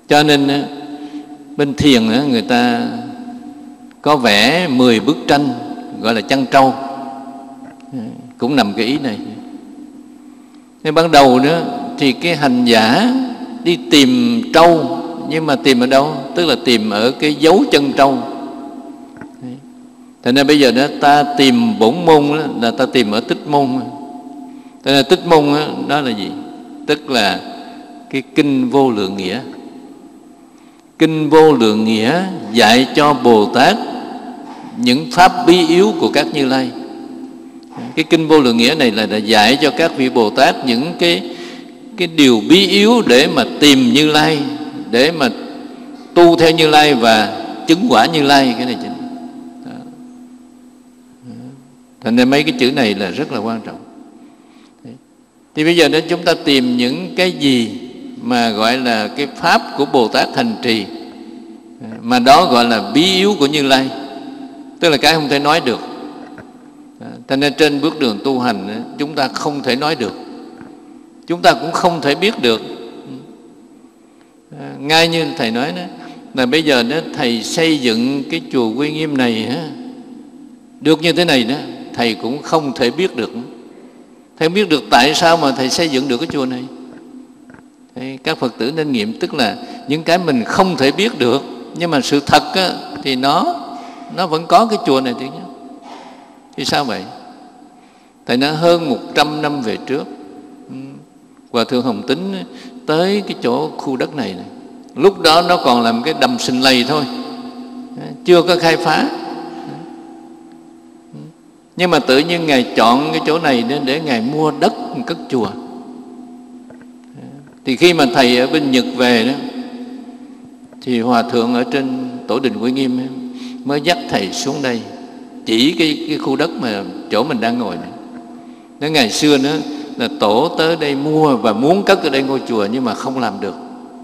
Cho nên bên thiền người ta có vẽ 10 bức tranh gọi là chăn trâu, cũng nằm cái ý này. Nên ban đầu nữa thì cái hành giả đi tìm trâu, nhưng mà tìm ở đâu? Tức là tìm ở cái dấu chân trâu. Thành ra bây giờ đó ta tìm bổn môn đó, là ta tìm ở tích môn. Thành ra tích môn đó là gì? Tức là cái kinh Vô Lượng Nghĩa. Kinh Vô Lượng Nghĩa dạy cho Bồ Tát những pháp bí yếu của các Như Lai. Cái kinh Vô Lượng Nghĩa này là dạy cho các vị Bồ Tát những cái điều bí yếu để mà tìm Như Lai, để mà tu theo Như Lai và chứng quả Như Lai. Cái này chính. Thành ra mấy cái chữ này là rất là quan trọng. Thì bây giờ đó chúng ta tìm những cái gì mà gọi là cái pháp của Bồ Tát hành trì, mà đó gọi là bí yếu của Như Lai, tức là cái không thể nói được. Thành ra trên bước đường tu hành chúng ta không thể nói được, chúng ta cũng không thể biết được. Ngay như thầy nói đó, là bây giờ đó thầy xây dựng cái chùa Quy Nghiêm này được như thế này đó, thầy cũng không thể biết được. Thầy không biết được tại sao mà thầy xây dựng được cái chùa này. Thì các Phật tử nên nghiệm, tức là những cái mình không thể biết được, nhưng mà sự thật thì nó vẫn có cái chùa này chứ. Thì sao vậy? Thầy nói hơn 100 năm về trước, Hòa Thượng Hồng Tín tới cái chỗ khu đất này, lúc đó nó còn làm cái đầm sình lầy thôi, chưa có khai phá. Nhưng mà tự nhiên Ngài chọn cái chỗ này để Ngài mua đất cất chùa. Thì khi mà thầy ở bên Nhật về đó, thì Hòa Thượng ở trên Tổ Đình Quy Nghiêm mới dắt thầy xuống đây, chỉ cái khu đất mà chỗ mình đang ngồi này. Nói ngày xưa nữa là Tổ tới đây mua và muốn cất ở đây ngôi chùa, nhưng mà không làm được.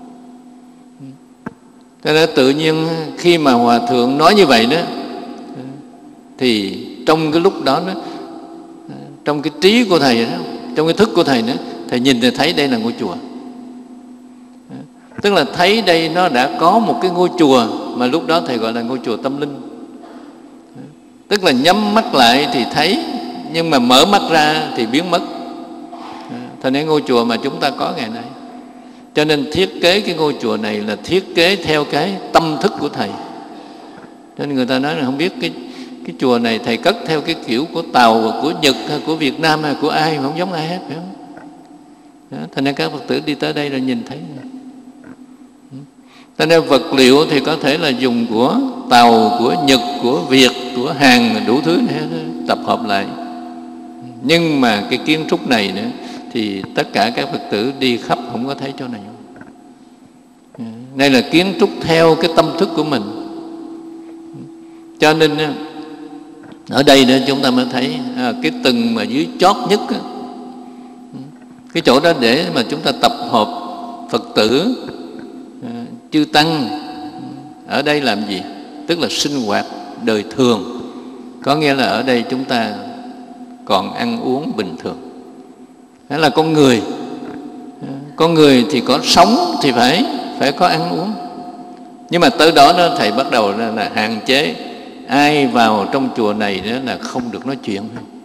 Thế nên tự nhiên khi mà Hòa Thượng nói như vậy đó, thì trong cái lúc đó, trong cái trí của thầy đó, trong cái thức của thầy nữa, thầy nhìn thì thấy đây là ngôi chùa. Tức là thấy đây nó đã có một cái ngôi chùa mà lúc đó thầy gọi là ngôi chùa tâm linh. Tức là nhắm mắt lại thì thấy, nhưng mà mở mắt ra thì biến mất. Thành nên ngôi chùa mà chúng ta có ngày nay. Cho nên thiết kế cái ngôi chùa này là thiết kế theo cái tâm thức của thầy. Cho nên người ta nói là không biết cái chùa này thầy cất theo cái kiểu của Tàu, của Nhật, hay của Việt Nam, hay của ai, mà không giống ai hết, phải không? Đó, thành nên các Phật tử đi tới đây rồi nhìn thấy. Thành nên vật liệu thì có thể là dùng của Tàu, của Nhật, của Việt, của Hàn, đủ thứ này tập hợp lại. Nhưng mà cái kiến trúc này nữa thì tất cả các Phật tử đi khắp không có thấy chỗ này. Đây là kiến trúc theo cái tâm thức của mình. Cho nên ở đây nữa chúng ta mới thấy cái tầng mà dưới chót nhất, cái chỗ đó để mà chúng ta tập hợp Phật tử, chư tăng ở đây làm gì? Tức là sinh hoạt đời thường. Có nghĩa là ở đây chúng ta còn ăn uống bình thường. Đó là con người. Con người thì có sống thì phải có ăn uống. Nhưng mà tới đó thầy bắt đầu là hạn chế. Ai vào trong chùa này đó là không được nói chuyện.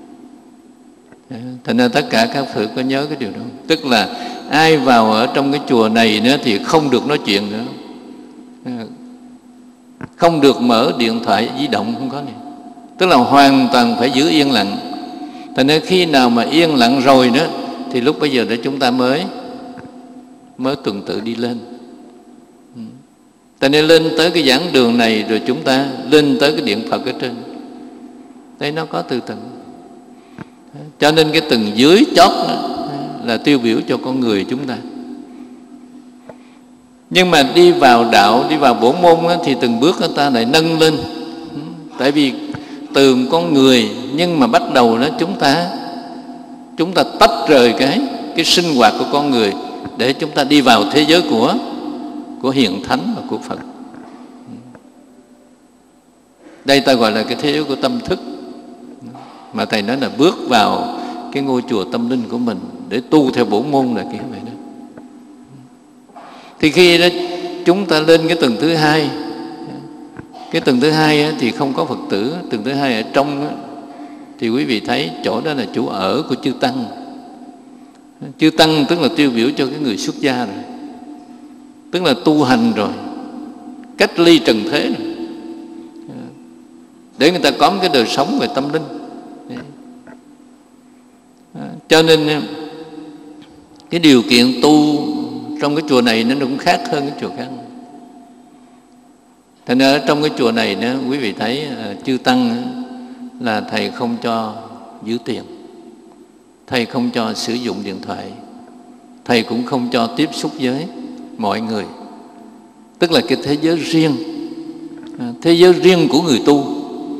Thành ra tất cả các Phật có nhớ cái điều đó. Tức là ai vào ở trong cái chùa này nữa thì không được nói chuyện nữa. Không được mở điện thoại di động, không có này. Tức là hoàn toàn phải giữ yên lặng. Thành ra khi nào mà yên lặng rồi đó thì lúc bây giờ đó chúng ta mới tuần tự đi lên. Thành nên lên tới cái giảng đường này rồi chúng ta lên tới cái điện Phật ở trên. Đây nó có từ tầng. Cho nên cái tầng dưới chót là tiêu biểu cho con người chúng ta. Nhưng mà đi vào đạo, đi vào bổn môn thì từng bước người ta lại nâng lên. Tại vì từ con người, nhưng mà bắt đầu đó chúng ta tách rời cái sinh hoạt của con người để chúng ta đi vào thế giới của hiền thánh và của Phật. Đây ta gọi là cái thế giới của tâm thức, mà thầy nói là bước vào cái ngôi chùa tâm linh của mình để tu theo bổn môn là kiểu vậy đó. Thì khi đó chúng ta lên cái tầng thứ hai. Cái tầng thứ hai thì không có Phật tử. Tầng thứ hai ở trong thì quý vị thấy chỗ đó là chỗ ở của chư tăng. Chư tăng tức là tiêu biểu cho cái người xuất gia rồi, tức là tu hành rồi, cách ly trần thế rồi, để người ta có một cái đời sống về tâm linh. Cho nên cái điều kiện tu trong cái chùa này nó cũng khác hơn cái chùa khác. Thành ra trong cái chùa này nữa, quý vị thấy chư tăng là thầy không cho giữ tiền, thầy không cho sử dụng điện thoại, thầy cũng không cho tiếp xúc với mọi người. Tức là cái thế giới riêng, thế giới riêng của người tu,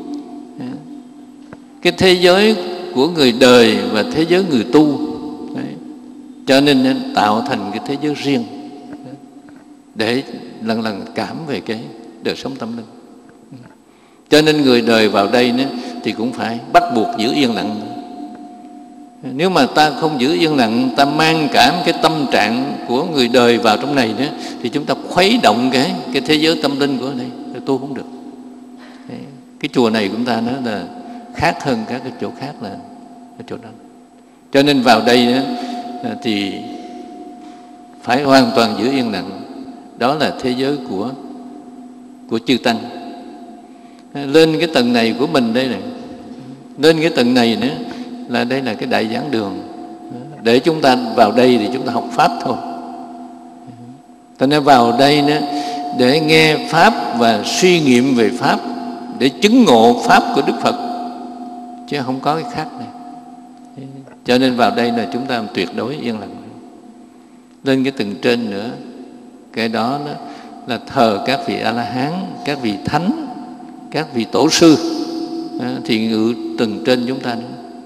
cái thế giới của người đời và thế giới người tu. Đấy. Cho nên tạo thành cái thế giới riêng để lần lần cảm về cái đời sống tâm linh. Cho nên người đời vào đây nữa, thì cũng phải bắt buộc giữ yên lặng. Nếu mà ta không giữ yên lặng, ta mang cảm cái tâm trạng của người đời vào trong này nữa, thì chúng ta khuấy động cái thế giới tâm linh của đây, tu không được. Cái chùa này của chúng ta nó là khác hơn các cái chỗ khác là cái chỗ đó. Cho nên vào đây nữa, thì phải hoàn toàn giữ yên lặng. Đó là thế giới của chư tăng. Lên cái tầng này của mình đây này, lên cái tầng này nữa là đây là cái đại giảng đường, để chúng ta vào đây thì chúng ta học pháp thôi. Cho nên vào đây nữa để nghe pháp và suy nghiệm về pháp, để chứng ngộ pháp của Đức Phật, chứ không có cái khác này. Cho nên vào đây là chúng ta tuyệt đối yên lặng. Lên cái tầng trên nữa, cái đó là thờ các vị A-la-hán, các vị thánh, các vị tổ sư, thì ngự tầng trên chúng ta nữa.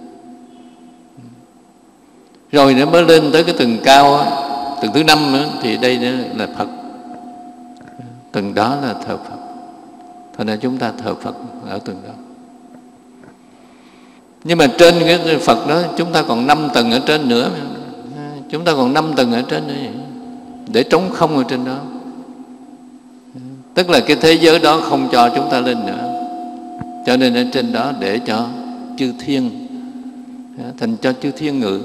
Rồi nó mới lên tới cái tầng cao, tầng thứ 5 nữa, thì đây nữa là Phật. Tầng đó là thờ Phật. Thành ra chúng ta thờ Phật ở tầng đó. Nhưng mà trên cái Phật đó chúng ta còn 5 tầng ở trên nữa. Chúng ta còn 5 tầng ở trên nữa, để trống không ở trên đó. Tức là cái thế giới đó không cho chúng ta lên nữa. Cho nên ở trên đó để cho chư thiên, thành cho chư thiên ngự.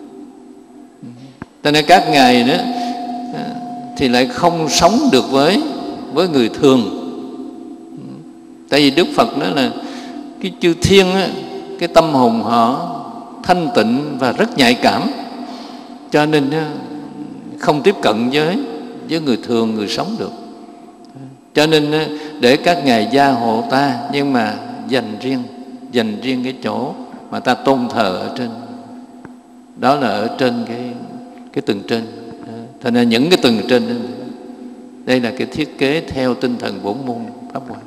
Cho nên các ngài đó thì lại không sống được với người thường. Tại vì Đức Phật nói là cái chư thiên á, cái tâm hồn họ thanh tịnh và rất nhạy cảm, cho nên không tiếp cận với người thường, người sống được. Cho nên để các ngài gia hộ ta, nhưng mà dành riêng cái chỗ mà ta tôn thờ ở trên. Đó là ở trên cái tầng trên. Thành ra những cái tầng trên đây là cái thiết kế theo tinh thần bổn môn pháp hoa.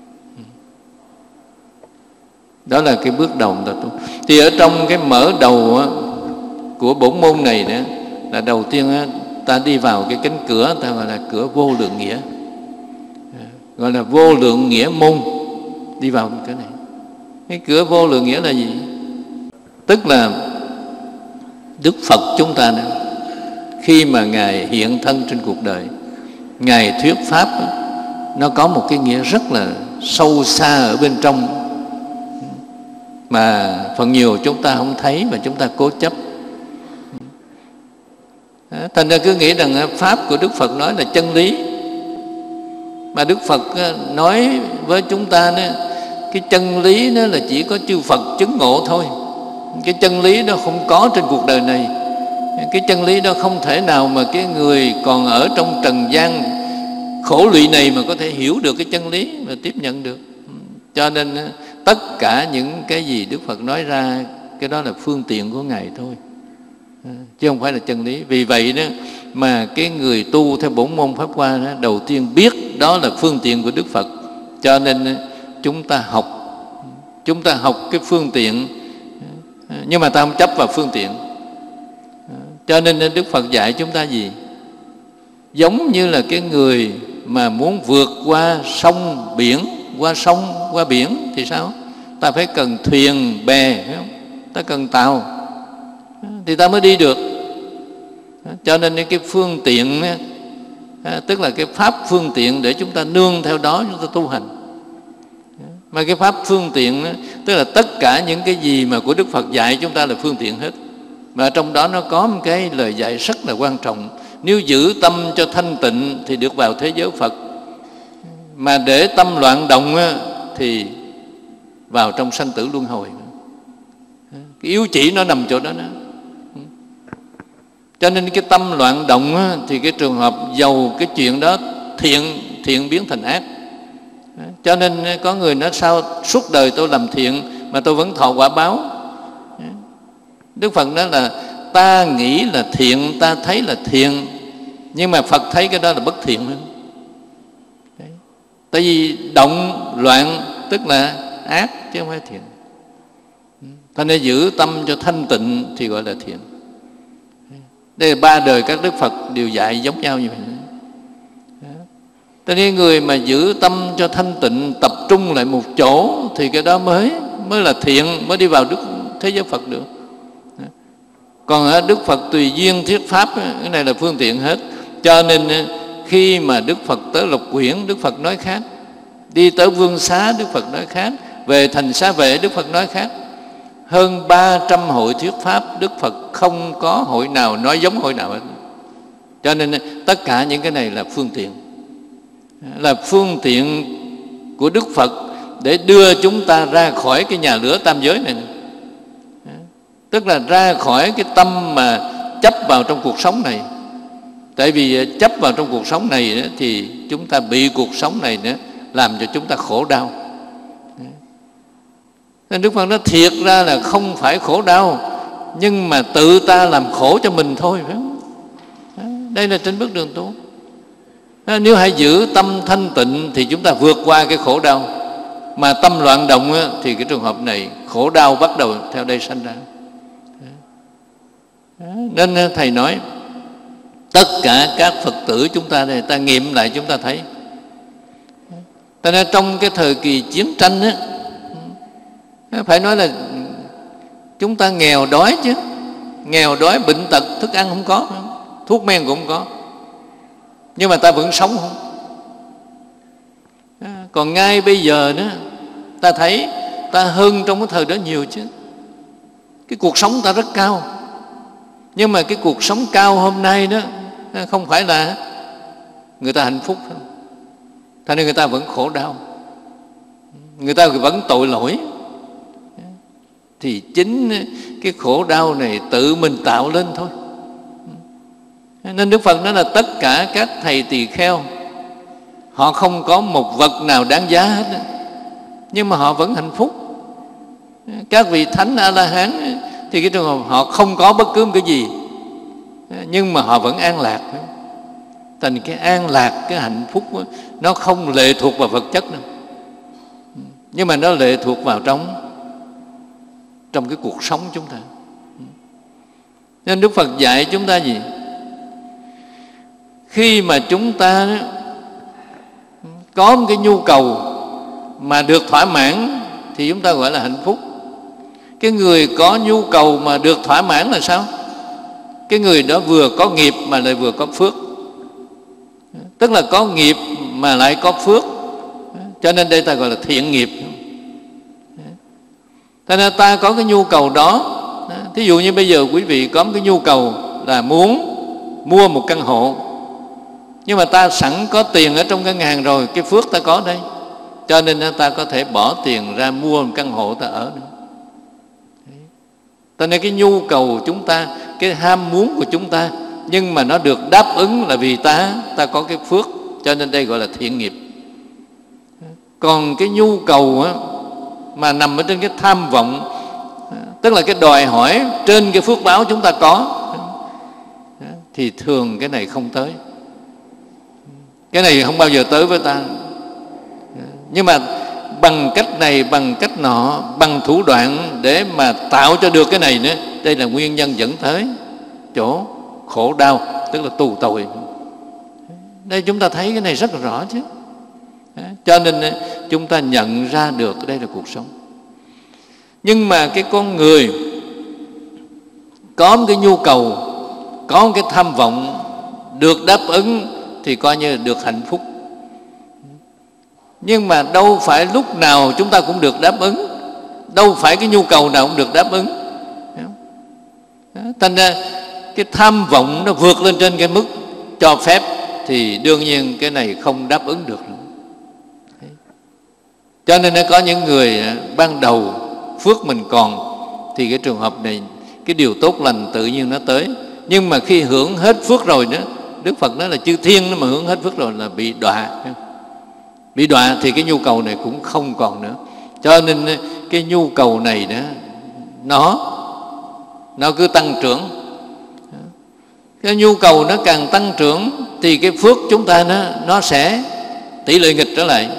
Đó là cái bước đầu ta tu. Thì ở trong cái mở đầu của bổn môn này nữa, là đầu tiên ta đi vào cái cánh cửa ta gọi là cửa vô lượng nghĩa, gọi là vô lượng nghĩa môn. Đi vào cái này, cái cửa vô lượng nghĩa là gì? Tức là Đức Phật chúng ta nữa, khi mà Ngài hiện thân trên cuộc đời, Ngài thuyết pháp, nó có một cái nghĩa rất là sâu xa ở bên trong, mà phần nhiều chúng ta không thấy và chúng ta cố chấp. Thành ra cứ nghĩ rằng pháp của Đức Phật nói là chân lý, mà Đức Phật nói với chúng ta nữa, cái chân lý đó là chỉ có chư Phật chứng ngộ thôi. Cái chân lý đó không có trên cuộc đời này. Cái chân lý đó không thể nào mà cái người còn ở trong trần gian khổ lụy này mà có thể hiểu được cái chân lý và tiếp nhận được. Cho nên tất cả những cái gì Đức Phật nói ra, cái đó là phương tiện của Ngài thôi, chứ không phải là chân lý. Vì vậy đó mà cái người tu theo bổn môn pháp hoa đó, đầu tiên biết đó là phương tiện của Đức Phật. Cho nên chúng ta học cái phương tiện, nhưng mà ta không chấp vào phương tiện. Cho nên Đức Phật dạy chúng ta gì? Giống như là cái người mà muốn vượt qua sông biển, qua sông, qua biển thì sao? Ta phải cần thuyền, bè, phải không? Ta cần tàu thì ta mới đi được. Cho nên cái phương tiện tức là cái pháp phương tiện để chúng ta nương theo đó chúng ta tu hành. Mà cái pháp phương tiện tức là tất cả những cái gì mà của Đức Phật dạy chúng ta là phương tiện hết. Mà trong đó nó có một cái lời dạy rất là quan trọng. Nếu giữ tâm cho thanh tịnh thì được vào thế giới Phật. Mà để tâm loạn động thì vào trong sanh tử luân hồi. Cái yếu chỉ nó nằm chỗ đó. Cho nên cái tâm loạn động thì cái trường hợp dầu cái chuyện đó thiện biến thành ác. Cho nên có người nói sao suốt đời tôi làm thiện mà tôi vẫn thọ quả báo. Đức Phật nói là ta nghĩ là thiện, ta thấy là thiện, nhưng mà Phật thấy cái đó là bất thiện hơn. Tại vì động loạn tức là ác chứ không phải thiện. Cho nên giữ tâm cho thanh tịnh thì gọi là thiện. Đây là ba đời các Đức Phật đều dạy giống nhau như vậy. Cho nên người mà giữ tâm cho thanh tịnh, tập trung lại một chỗ thì cái đó mới là thiện, mới đi vào thế giới Phật được. Còn Đức Phật tùy duyên thuyết pháp, cái này là phương tiện hết. Cho nên khi mà Đức Phật tới Lộc Quyển, Đức Phật nói khác. Đi tới Vương Xá, Đức Phật nói khác. Về thành Xá Vệ, Đức Phật nói khác. Hơn 300 hội thuyết pháp, Đức Phật không có hội nào nói giống hội nào hết. Cho nên tất cả những cái này là phương tiện. Là phương tiện của Đức Phật để đưa chúng ta ra khỏi cái nhà lửa tam giới này. Tức là ra khỏi cái tâm mà chấp vào trong cuộc sống này. Tại vì chấp vào trong cuộc sống này thì chúng ta bị cuộc sống này làm cho chúng ta khổ đau. Nên Đức Phật nói thiệt ra là không phải khổ đau, nhưng mà tự ta làm khổ cho mình thôi, phải không? Đây là trên bước đường tu. Nếu hãy giữ tâm thanh tịnh thì chúng ta vượt qua cái khổ đau. Mà tâm loạn động thì cái trường hợp này khổ đau bắt đầu theo đây sanh ra. Nên Thầy nói tất cả các Phật tử chúng ta đây, ta nghiệm lại chúng ta thấy. Ta nói trong cái thời kỳ chiến tranh phải nói là chúng ta nghèo đói chứ. Nghèo đói, bệnh tật, thức ăn không có, thuốc men cũng không có, nhưng mà ta vẫn sống không. Còn ngay bây giờ đó, ta thấy ta hơn trong cái thời đó nhiều chứ. Cái cuộc sống ta rất cao. Nhưng mà cái cuộc sống cao hôm nay đó không phải là người ta hạnh phúc. Cho nên người ta vẫn khổ đau, người ta vẫn tội lỗi. Thì chính cái khổ đau này tự mình tạo lên thôi. Nên Đức Phật nói là tất cả các thầy tỳ kheo họ không có một vật nào đáng giá hết, nhưng mà họ vẫn hạnh phúc. Các vị Thánh A-la-hán thì cái trường hợp họ không có bất cứ một cái gì, nhưng mà họ vẫn an lạc. Thành cái an lạc, cái hạnh phúc đó, nó không lệ thuộc vào vật chất đâu, nhưng mà nó lệ thuộc vào trong cái cuộc sống chúng ta. Nên Đức Phật dạy chúng ta gì? Khi mà chúng ta có một cái nhu cầu mà được thỏa mãn thì chúng ta gọi là hạnh phúc. Cái người có nhu cầu mà được thỏa mãn là sao? Cái người đó vừa có nghiệp mà lại vừa có phước. Tức là có nghiệp mà lại có phước. Cho nên đây ta gọi là thiện nghiệp. Cho nên ta có cái nhu cầu đó. Thí dụ như bây giờ quý vị có một cái nhu cầu là muốn mua một căn hộ, nhưng mà ta sẵn có tiền ở trong ngân hàng rồi, cái phước ta có đây, cho nên ta có thể bỏ tiền ra mua một căn hộ ta ở nữa. Cho nên cái nhu cầu chúng ta, cái ham muốn của chúng ta, nhưng mà nó được đáp ứng là vì ta có cái phước, cho nên đây gọi là thiện nghiệp. Còn cái nhu cầu mà nằm ở trên cái tham vọng, tức là cái đòi hỏi trên cái phước báo chúng ta có, thì thường cái này không tới. Cái này không bao giờ tới với ta. Nhưng mà bằng cách này, bằng cách nọ, bằng thủ đoạn để mà tạo cho được cái này nữa, đây là nguyên nhân dẫn tới chỗ khổ đau, tức là tù tội. Đây chúng ta thấy cái này rất là rõ chứ. Cho nên chúng ta nhận ra được đây là cuộc sống. Nhưng mà cái con người có một cái nhu cầu, có một cái tham vọng được đáp ứng thì coi như được hạnh phúc. Nhưng mà đâu phải lúc nào chúng ta cũng được đáp ứng, đâu phải cái nhu cầu nào cũng được đáp ứng. Thành ra cái tham vọng nó vượt lên trên cái mức cho phép thì đương nhiên cái này không đáp ứng được nữa. Cho nên nó có những người ban đầu phước mình còn thì cái trường hợp này cái điều tốt lành tự nhiên nó tới. Nhưng mà khi hưởng hết phước rồi đó, Đức Phật nói là chư thiên nó mà hưởng hết phước rồi là bị đọa. Bị đọa thì cái nhu cầu này cũng không còn nữa. Cho nên cái nhu cầu này đó nó cứ tăng trưởng. Cái nhu cầu nó càng tăng trưởng thì cái phước chúng ta nó sẽ tỷ lệ nghịch trở lại.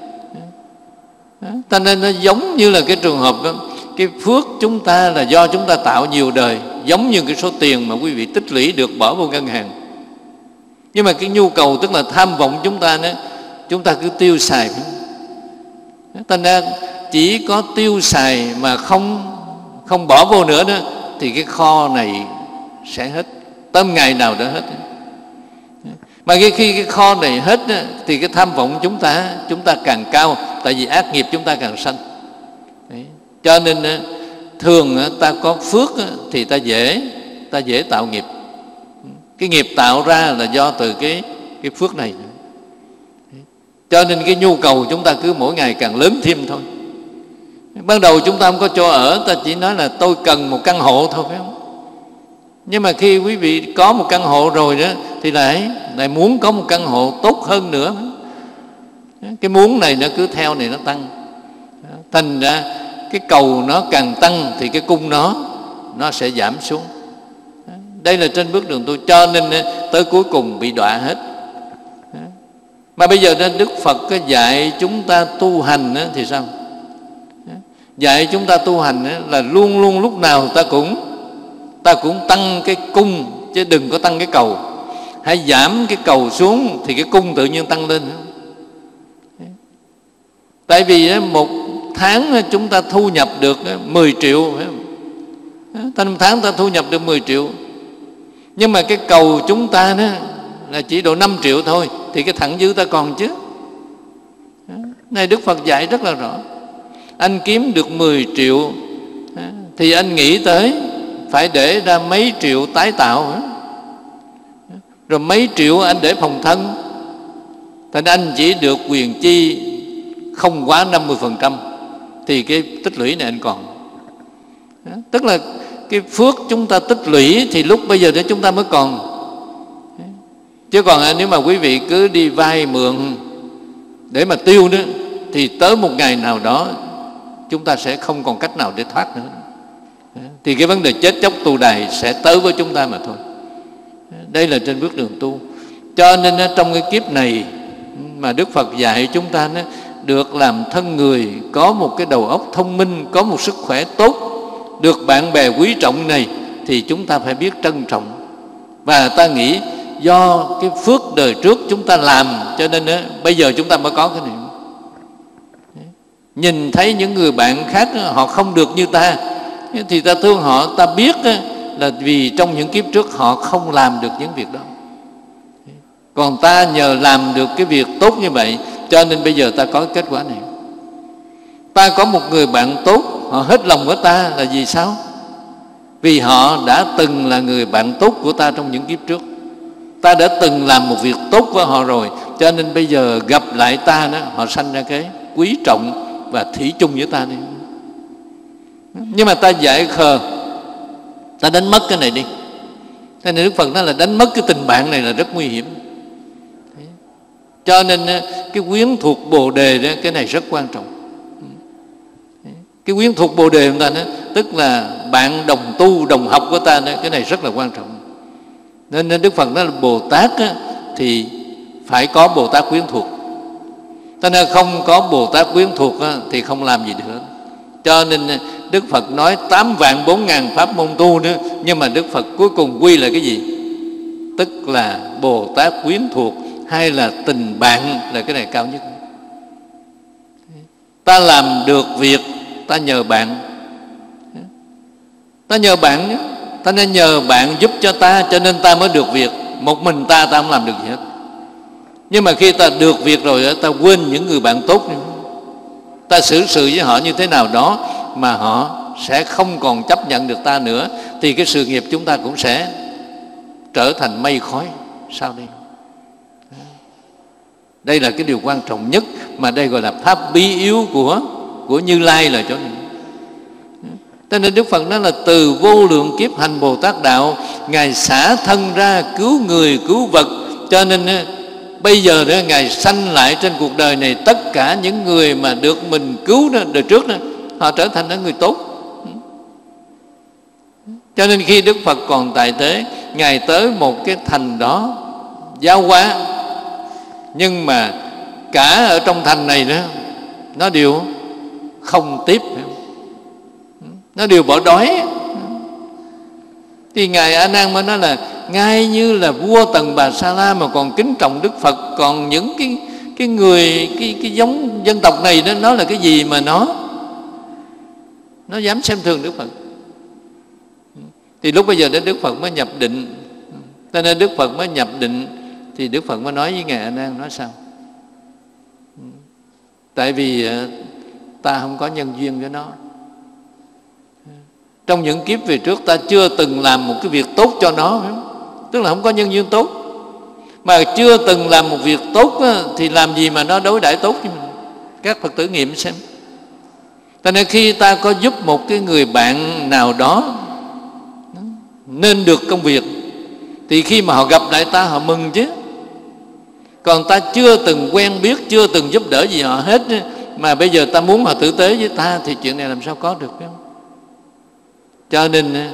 Cho nên nó giống như là cái trường hợp đó, cái phước chúng ta là do chúng ta tạo nhiều đời, giống như cái số tiền mà quý vị tích lũy được bỏ vô ngân hàng. Nhưng mà cái nhu cầu tức là tham vọng chúng ta cứ tiêu xài. Thành ra chỉ có tiêu xài mà không bỏ vô nữa đó thì cái kho này sẽ hết, tới ngày nào đó hết. Mà khi cái kho này hết thì cái tham vọng chúng ta càng cao, tại vì ác nghiệp chúng ta càng sanh. Đấy. Cho nên thường ta có phước thì ta dễ tạo nghiệp. Cái nghiệp tạo ra là do từ cái phước này. Cho nên cái nhu cầu chúng ta cứ mỗi ngày càng lớn thêm thôi. Ban đầu chúng ta không có chỗ ở, ta chỉ nói là tôi cần một căn hộ thôi, phải không? Nhưng mà khi quý vị có một căn hộ rồi đó thì lại muốn có một căn hộ tốt hơn nữa. Cái muốn này nó cứ theo này nó tăng. Thành ra cái cầu nó càng tăng thì cái cung nó sẽ giảm xuống. Đây là trên bước đường tu, cho nên tới cuối cùng bị đọa hết. Mà bây giờ Đức Phật dạy chúng ta tu hành thì sao? Dạy chúng ta tu hành là luôn luôn lúc nào ta cũng tăng cái cung, chứ đừng có tăng cái cầu. Hãy giảm cái cầu xuống thì cái cung tự nhiên tăng lên. Tại vì một tháng chúng ta thu nhập được 10 triệu, phải không? Một tháng ta thu nhập được 10 triệu. Nhưng mà cái cầu chúng ta là chỉ độ 5 triệu thôi, thì cái thặng dư ta còn chứ. Này Đức Phật dạy rất là rõ. Anh kiếm được 10 triệu thì anh nghĩ tới phải để ra mấy triệu tái tạo, rồi mấy triệu anh để phòng thân. Thành anh chỉ được quyền chi không quá 50% thì cái tích lũy này anh còn. Tức là cái phước chúng ta tích lũy thì lúc bây giờ đó chúng ta mới còn. Chứ còn nếu mà quý vị cứ đi vay mượn để mà tiêu nữa thì tới một ngày nào đó chúng ta sẽ không còn cách nào để thoát nữa. Thì cái vấn đề chết chóc tù đày sẽ tới với chúng ta mà thôi. Đây là trên bước đường tu. Cho nên trong cái kiếp này mà Đức Phật dạy chúng ta được làm thân người, có một cái đầu óc thông minh, có một sức khỏe tốt, được bạn bè quý trọng này, thì chúng ta phải biết trân trọng. Và ta nghĩ do cái phước đời trước chúng ta làm, cho nên bây giờ chúng ta mới có cái này. Nhìn thấy những người bạn khác họ không được như ta thì ta thương họ, ta biết là vì trong những kiếp trước họ không làm được những việc đó. Còn ta nhờ làm được cái việc tốt như vậy, cho nên bây giờ ta có kết quả này. Ta có một người bạn tốt, họ hết lòng với ta là vì sao? Vì họ đã từng là người bạn tốt của ta trong những kiếp trước. Ta đã từng làm một việc tốt với họ rồi, cho nên bây giờ gặp lại ta đó, họ sanh ra cái quý trọng và thủy chung với ta đi. Nhưng mà ta dại khờ, ta đánh mất cái này đi. Thế nên Đức Phật nói là đánh mất cái tình bạn này là rất nguy hiểm. Cho nên cái quyến thuộc Bồ Đề đó, cái này rất quan trọng. Cái quyến thuộc Bồ Đề của ta đó, tức là bạn đồng tu, đồng học của ta đó, cái này rất là quan trọng. Nên Đức Phật nói là Bồ Tát á, thì phải có Bồ Tát quyến thuộc. Cho nên không có Bồ Tát quyến thuộc á, thì không làm gì được. Cho nên Đức Phật nói 8.400.000 pháp môn tu nữa, nhưng mà Đức Phật cuối cùng quy là cái gì? Tức là Bồ Tát quyến thuộc, hay là tình bạn, là cái này cao nhất. Ta làm được việc, ta nhờ bạn. Ta nhờ bạn nhé. Ta nên nhờ bạn giúp cho ta, cho nên ta mới được việc. Một mình ta không làm được gì hết. Nhưng mà khi ta được việc rồi, ta quên những người bạn tốt, ta xử sự với họ như thế nào đó mà họ sẽ không còn chấp nhận được ta nữa, thì cái sự nghiệp chúng ta cũng sẽ trở thành mây khói sau đây. Đây là cái điều quan trọng nhất, mà đây gọi là pháp bí yếu của Như Lai là chỗ này. Cho nên Đức Phật nói là từ vô lượng kiếp hành Bồ Tát đạo, Ngài xả thân ra cứu người cứu vật. Cho nên bây giờ đó, Ngài sanh lại trên cuộc đời này, tất cả những người mà được mình cứu đó, đời trước đó, họ trở thành những người tốt. Cho nên khi Đức Phật còn tại thế, Ngài tới một cái thành đó giáo hóa, nhưng mà cả ở trong thành này đó, nó đều không tiếp, nó đều bỏ đói. Thì Ngài A Nan mới nói là ngay như là vua Tần Bà Sa La mà còn kính trọng Đức Phật, còn những cái người cái giống dân tộc này đó, nó là cái gì mà nó dám xem thường Đức Phật. Thì lúc bây giờ đến Đức Phật mới nhập định. Cho nên Đức Phật mới nhập định, thì Đức Phật mới nói với Ngài A Nan, nói sao? Tại vì ta không có nhân duyên với nó. Trong những kiếp về trước ta chưa từng làm một cái việc tốt cho nó, tức là không có nhân duyên tốt. Mà chưa từng làm một việc tốt thì làm gì mà nó đối đãi tốt với mình? Các Phật tử nghiệm xem. Cho nên khi ta có giúp một cái người bạn nào đó nên được công việc, thì khi mà họ gặp lại ta, họ mừng chứ. Còn ta chưa từng quen biết, chưa từng giúp đỡ gì họ hết, mà bây giờ ta muốn họ tử tế với ta, thì chuyện này làm sao có được, phải không? Cho nên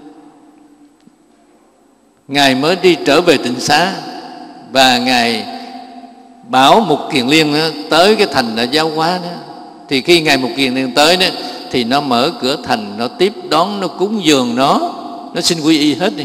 Ngài mới đi trở về Tịnh Xá, và Ngài bảo Mục Kiền Liên tới cái thành đã giáo hóa đó. Thì khi Ngài Mục Kiền Liên tới đó, thì nó mở cửa thành, nó tiếp đón, nó cúng dường nó xin quy y hết đi.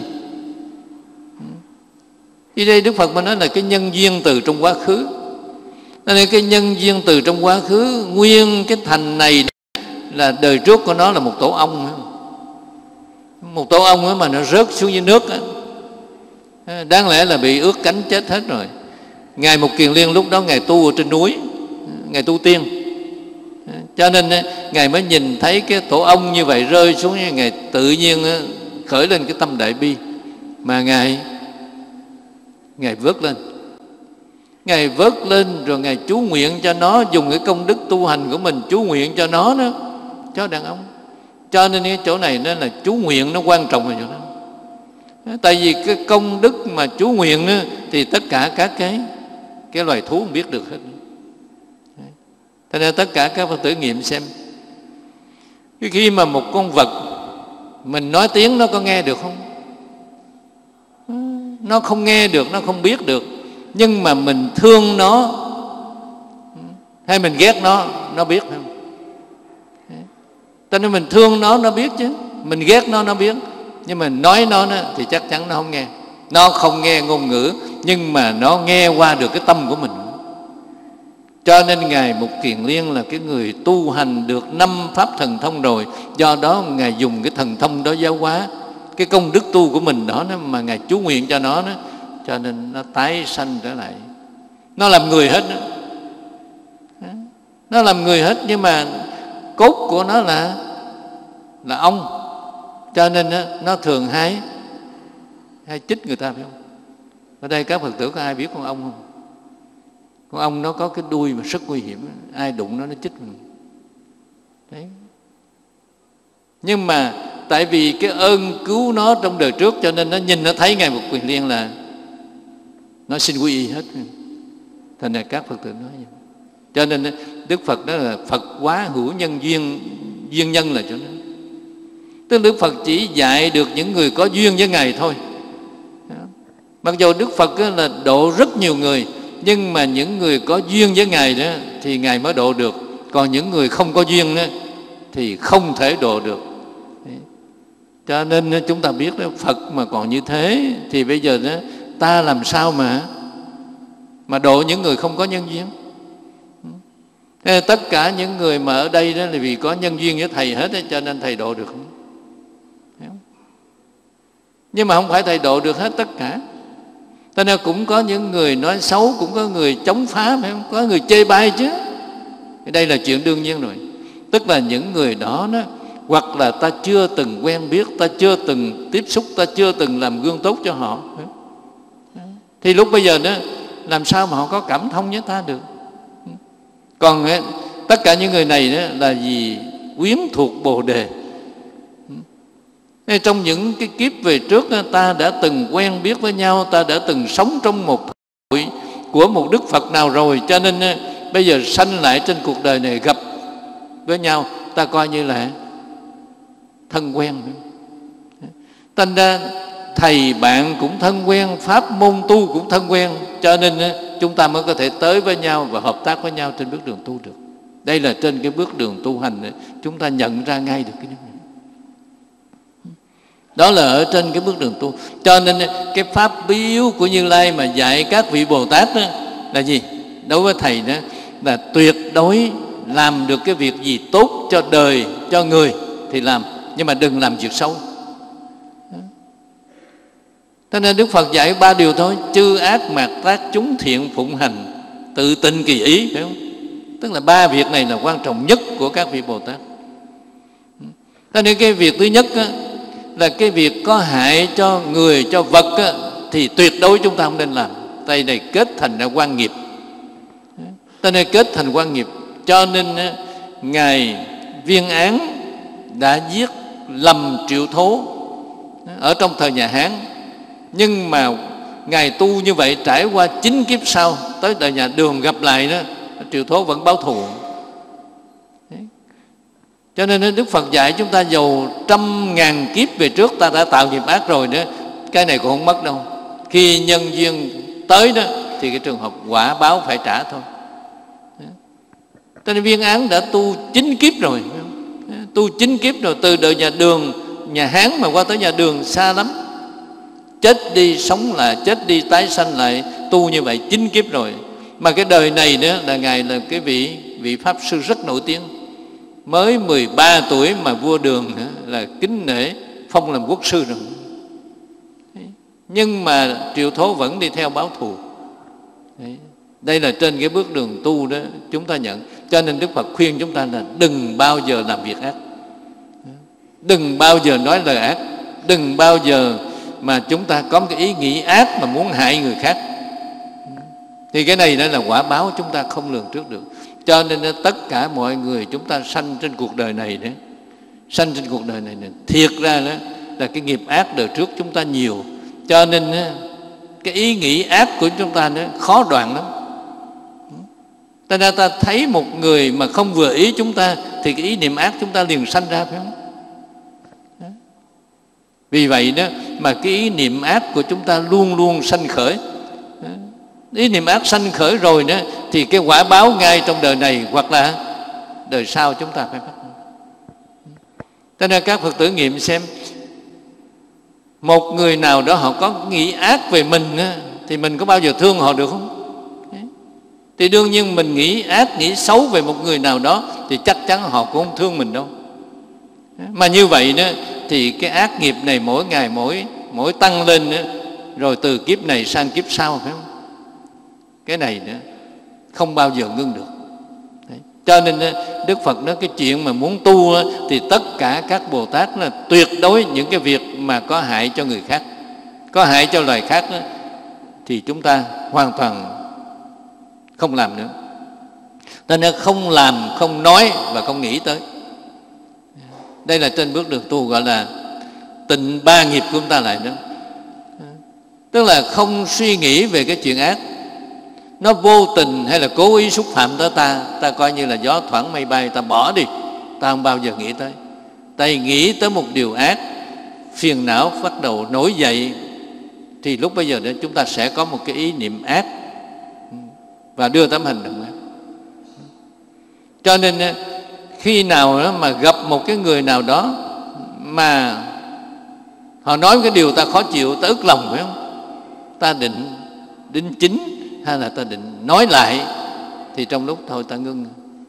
Thì đây Đức Phật mà nói là cái nhân duyên từ trong quá khứ. Nên cái nhân duyên từ trong quá khứ, nguyên cái thành này là đời trước của nó là một tổ ong. Một tổ ong mà nó rớt xuống dưới nước, đáng lẽ là bị ướt cánh chết hết rồi. Ngài Mục Kiền Liên lúc đó Ngài tu ở trên núi, Ngài tu tiên. Cho nên Ngài mới nhìn thấy cái tổ ong như vậy rơi xuống, Ngài tự nhiên khởi lên cái tâm đại bi, mà Ngài vớt lên. Ngài vớt lên rồi Ngài chú nguyện cho nó, dùng cái công đức tu hành của mình chú nguyện cho nó đó, cho đàn ông. Cho nên cái chỗ này nó là chú nguyện, nó quan trọng là chỗ đó. Tại vì cái công đức mà chú nguyện đó, thì tất cả các cái loài thú không biết được hết. Cho nên tất cả các Phật tử nghiệm xem, khi mà một con vật mình nói tiếng nó có nghe được không? Nó không nghe được, nó không biết được. Nhưng mà mình thương nó hay mình ghét nó biết không? Cho nên mình thương nó biết chứ. Mình ghét nó biết. Nhưng mà nói nó thì chắc chắn nó không nghe. Nó không nghe ngôn ngữ, nhưng mà nó nghe qua được cái tâm của mình. Cho nên Ngài Mục Kiền Liên là cái người tu hành được 5 pháp thần thông rồi. Do đó Ngài dùng cái thần thông đó giáo hóa cái công đức tu của mình đó, mà Ngài chú nguyện cho nó đó. Cho nên nó tái sanh trở lại, nó làm người hết đó. Nó làm người hết, nhưng mà cốt của nó là ong. Cho nên nó thường hay chích người ta, phải không? Ở đây các Phật tử có ai biết con ong không? Con ong nó có cái đuôi mà rất nguy hiểm, ai đụng nó chích mình. Đấy. Nhưng mà tại vì cái ơn cứu nó trong đời trước, cho nên nó nhìn nó thấy Ngài Mục Kiền Liên là nó xin quy y hết. Thành ra các Phật tử nói vậy. Cho nên Đức Phật đó là Phật quá hữu nhân duyên, duyên nhân là chỗ đó. Tức Đức Phật chỉ dạy được những người có duyên với Ngài thôi. Mặc dù Đức Phật là độ rất nhiều người, nhưng mà những người có duyên với Ngài đó thì Ngài mới độ được. Còn những người không có duyên đó thì không thể độ được. Cho nên chúng ta biết đó, Phật mà còn như thế thì bây giờ đó, ta làm sao mà độ những người không có nhân duyên? Nên tất cả những người mà ở đây đó là vì có nhân duyên với Thầy hết, cho nên Thầy độ được không? Nhưng mà không phải Thầy độ được hết tất cả. Cho nên cũng có những người nói xấu, cũng có người chống phá, phải không? Có người chê bai chứ. Đây là chuyện đương nhiên rồi. Tức là những người đó, hoặc là ta chưa từng quen biết, ta chưa từng tiếp xúc, ta chưa từng làm gương tốt cho họ, thì lúc bây giờ làm sao mà họ có cảm thông với ta được. Còn tất cả những người này là vì quyến thuộc Bồ Đề. Trong những cái kiếp về trước, ta đã từng quen biết với nhau, ta đã từng sống trong một thời của một Đức Phật nào rồi, cho nên bây giờ sanh lại trên cuộc đời này gặp với nhau, ta coi như là thân quen. Thành ra thầy bạn cũng thân quen, pháp môn tu cũng thân quen, cho nên chúng ta mới có thể tới với nhau và hợp tác với nhau trên bước đường tu được. Đây là trên cái bước đường tu hành chúng ta nhận ra ngay được cái điều này. Đó là ở trên cái bước đường tu. Cho nên cái pháp biếu của Như Lai mà dạy các vị Bồ Tát là gì? Đối với thầy là tuyệt đối làm được cái việc gì tốt cho đời, cho người thì làm, nhưng mà đừng làm việc xấu. Cho nên Đức Phật dạy 3 điều thôi: chư ác mạt tác, chúng thiện phụng hành, tự tình kỳ ý, phải không? Tức là 3 việc này là quan trọng nhất của các vị Bồ Tát. Cho nên cái việc thứ nhất là cái việc có hại cho người, cho vật thì tuyệt đối chúng ta không nên làm. Đây này kết thành ra quan nghiệp. Cho nên kết thành quan nghiệp. Cho nên Ngài Viên Án đã giết Lâm Triệu Thố ở trong thời nhà Hán. Nhưng mà Ngài tu như vậy trải qua 9 kiếp sau, tới đời nhà Đường gặp lại Triệu Thố vẫn báo thù. Cho nên Đức Phật dạy chúng ta dầu 100.000 kiếp về trước ta đã tạo nghiệp ác rồi cái này cũng không mất đâu. Khi nhân duyên tới thì cái trường hợp quả báo phải trả thôi. Cho nên Viên Án đã tu 9 kiếp rồi. Tu 9 kiếp rồi, từ đời nhà Đường, nhà Hán mà qua tới nhà Đường xa lắm. Chết đi sống lại, chết đi tái sanh lại, tu như vậy 9 kiếp rồi. Mà cái đời này là Ngài là cái vị Pháp Sư rất nổi tiếng. Mới 13 tuổi mà vua Đường là kính nể phong làm quốc sư rồi. Nhưng mà Triệu Thố vẫn đi theo báo thù. Đây là trên cái bước đường tu đó chúng ta nhận. Cho nên Đức Phật khuyên chúng ta là đừng bao giờ làm việc ác, đừng bao giờ nói lời ác, đừng bao giờ mà chúng ta có một cái ý nghĩ ác mà muốn hại người khác. Thì cái này là quả báo chúng ta không lường trước được. Cho nên tất cả mọi người chúng ta sanh trên cuộc đời này sanh trên cuộc đời này thiệt ra là cái nghiệp ác đời trước chúng ta nhiều. Cho nên cái ý nghĩ ác của chúng ta khó đoạn lắm. Ta ra ta thấy một người mà không vừa ý chúng ta thì cái ý niệm ác chúng ta liền sanh ra, phải không? Vì vậy mà cái ý niệm ác của chúng ta luôn luôn sanh khởi. Ý niệm ác sanh khởi rồi thì cái quả báo ngay trong đời này hoặc là đời sau chúng ta phải bắt. Cho nên các Phật tử nghiệm xem, một người nào đó họ có nghĩ ác về mình thì mình có bao giờ thương họ được không? Thì đương nhiên mình nghĩ ác, nghĩ xấu về một người nào đó thì chắc chắn họ cũng không thương mình đâu. Mà như vậy thì cái ác nghiệp này mỗi ngày mỗi tăng lên rồi từ kiếp này sang kiếp sau, phải không? Cái này không bao giờ ngưng được. Đấy. Cho nên Đức Phật nói cái chuyện mà muốn tu thì tất cả các Bồ Tát là tuyệt đối những cái việc mà có hại cho người khác, có hại cho loài khác thì chúng ta hoàn toàn không làm nữa. Cho nên không làm, không nói và không nghĩ tới. Đây là trên bước đường tu gọi là tịnh 3 nghiệp của chúng ta lại đó. Tức là không suy nghĩ về cái chuyện ác. Nó vô tình hay là cố ý xúc phạm tới ta coi như là gió thoảng mây bay, ta bỏ đi, ta không bao giờ nghĩ tới. Tại nghĩ tới một điều ác, phiền não bắt đầu nổi dậy, thì lúc bây giờ đó chúng ta sẽ có một cái ý niệm ác và đưa tới hành động ác. Cho nên khi nào đó mà gặp một cái người nào đó mà họ nói cái điều ta khó chịu, ta ức lòng, phải không? Ta định đính chính hay là ta định nói lại thì trong lúc thôi ta ngưng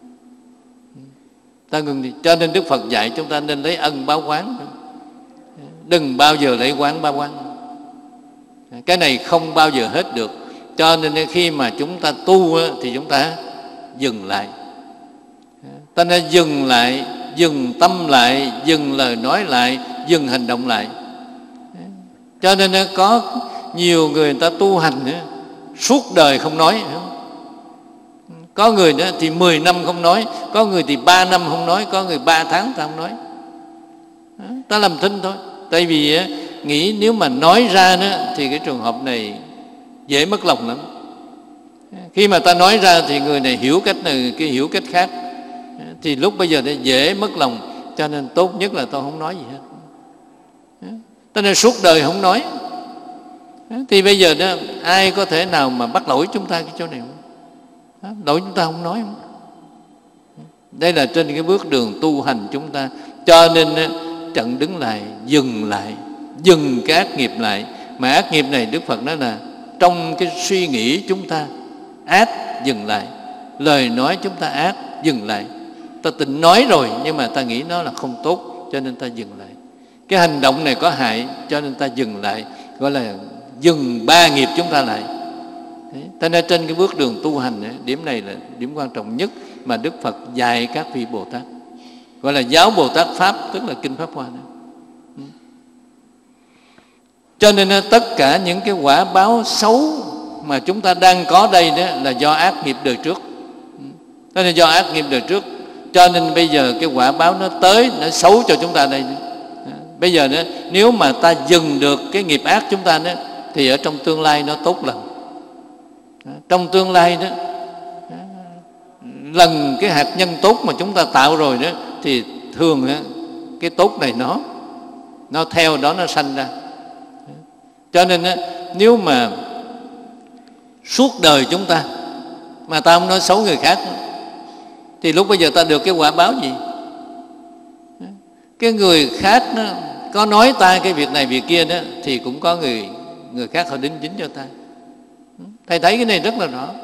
đi. Cho nên Đức Phật dạy chúng ta nên lấy ân báo oán, đừng bao giờ lấy oán báo oán. Cái này không bao giờ hết được. Cho nên khi mà chúng ta tu thì chúng ta dừng lại. Ta nên dừng lại, dừng tâm lại, dừng lời nói lại, dừng hành động lại. Cho nên có nhiều người ta tu hành suốt đời không nói. Có người thì 10 năm không nói, có người thì 3 năm không nói, có người 3 tháng ta không nói. Ta làm thinh thôi. Tại vì nghĩ nếu mà nói ra thì cái trường hợp này dễ mất lòng lắm. Khi mà ta nói ra thì người này hiểu cách này, kia hiểu cách khác, thì lúc bây giờ thì dễ mất lòng. Cho nên tốt nhất là tôi không nói gì hết. Cho nên suốt đời không nói. Thì bây giờ đó, ai có thể nào mà bắt lỗi chúng ta cái chỗ này không? Lỗi chúng ta không nói không? Đây là trên cái bước đường tu hành chúng ta. Cho nên chặn đứng lại, dừng cái ác nghiệp lại. Mà ác nghiệp này Đức Phật nói là trong cái suy nghĩ chúng ta ác, dừng lại. Lời nói chúng ta ác, dừng lại. Ta tỉnh nói rồi nhưng mà ta nghĩ nó là không tốt, cho nên ta dừng lại. Cái hành động này có hại, cho nên ta dừng lại. Gọi là dừng 3 nghiệp chúng ta lại. Ta nên trên cái bước đường tu hành, điểm này là điểm quan trọng nhất mà Đức Phật dạy các vị Bồ Tát. Gọi là giáo Bồ Tát Pháp, tức là Kinh Pháp Hoa này. Cho nên tất cả những cái quả báo xấu mà chúng ta đang có đây đó là do ác nghiệp đời trước. Đó là do ác nghiệp đời trước. Cho nên bây giờ cái quả báo nó tới, nó xấu cho chúng ta đây. Bây giờ đó, nếu mà ta dừng được cái nghiệp ác chúng ta đó, thì ở trong tương lai nó tốt lắm. Trong tương lai đó, lần cái hạt nhân tốt mà chúng ta tạo rồi đó, thì thường cái tốt này nó theo đó nó sanh ra. Cho nên nếu mà suốt đời chúng ta mà ta không nói xấu người khác, thì lúc bây giờ ta được cái quả báo gì? Cái người khác đó, có nói ta cái việc này việc kia đó, thì cũng có người khác họ đính chính cho ta. Thầy thấy cái này rất là rõ.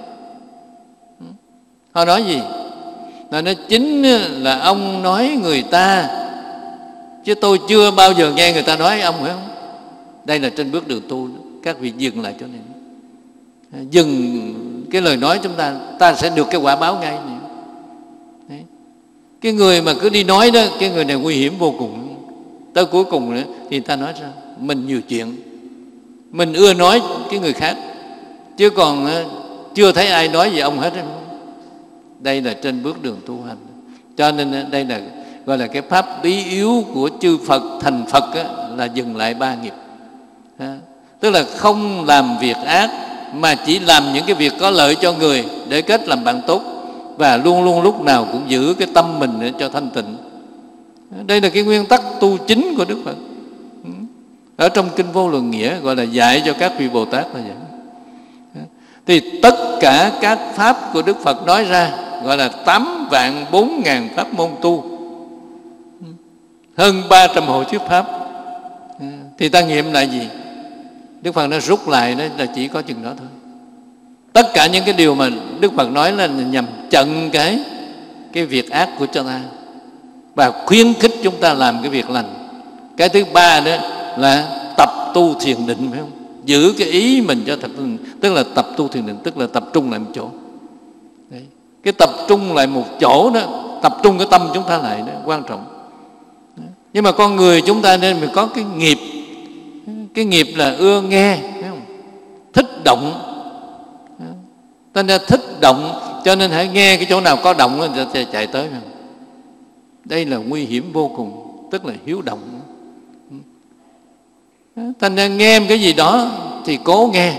Họ nói gì? Là nó chính là ông nói người ta, chứ tôi chưa bao giờ nghe người ta nói ông, phải không? Đây là trên bước đường tu, các vị dừng lại chỗ này. Dừng cái lời nói chúng ta sẽ được cái quả báo ngay này. Đấy. Cái người mà cứ đi nói đó, cái người này nguy hiểm vô cùng. Tới cuối cùng nữa thì ta nói ra mình nhiều chuyện, mình ưa nói cái người khác, chứ còn chưa thấy ai nói gì ông hết. Đây là trên bước đường tu hành. Cho nên đây là gọi là cái pháp bí yếu của chư Phật thành Phật là dừng lại 3 nghiệp. Tức là không làm việc ác, mà chỉ làm những cái việc có lợi cho người để kết làm bạn tốt, và luôn luôn lúc nào cũng giữ cái tâm mình để cho thanh tịnh. Đây là cái nguyên tắc tu chính của Đức Phật. Ở trong Kinh Vô Lượng Nghĩa gọi là dạy cho các vị Bồ Tát là vậy. Thì tất cả các pháp của Đức Phật nói ra gọi là 8.400.000 pháp môn tu, hơn 300 hội thuyết pháp. Thì ta nghiệm lại gì? Đức Phật nó rút lại đó là chỉ có chừng đó thôi. Tất cả những cái điều mà Đức Phật nói là nhằm chặn cái việc ác của chúng ta và khuyến khích chúng ta làm cái việc lành. Cái thứ ba đó là tập tu thiền định, phải không? Giữ cái ý mình cho thật, tức là tập tu thiền định, tức là tập trung lại một chỗ. Đấy. Cái tập trung lại một chỗ đó, tập trung cái tâm chúng ta lại đó, quan trọng. Đấy. Nhưng mà con người chúng ta nên phải có cái nghiệp. Cái nghiệp là ưa nghe, phải không? Thích động. Ta nên thích động, cho nên hãy nghe cái chỗ nào có động thì chạy tới. Phải không? Đây là nguy hiểm vô cùng, tức là hiếu động. Ta nên nghe cái gì đó thì cố nghe.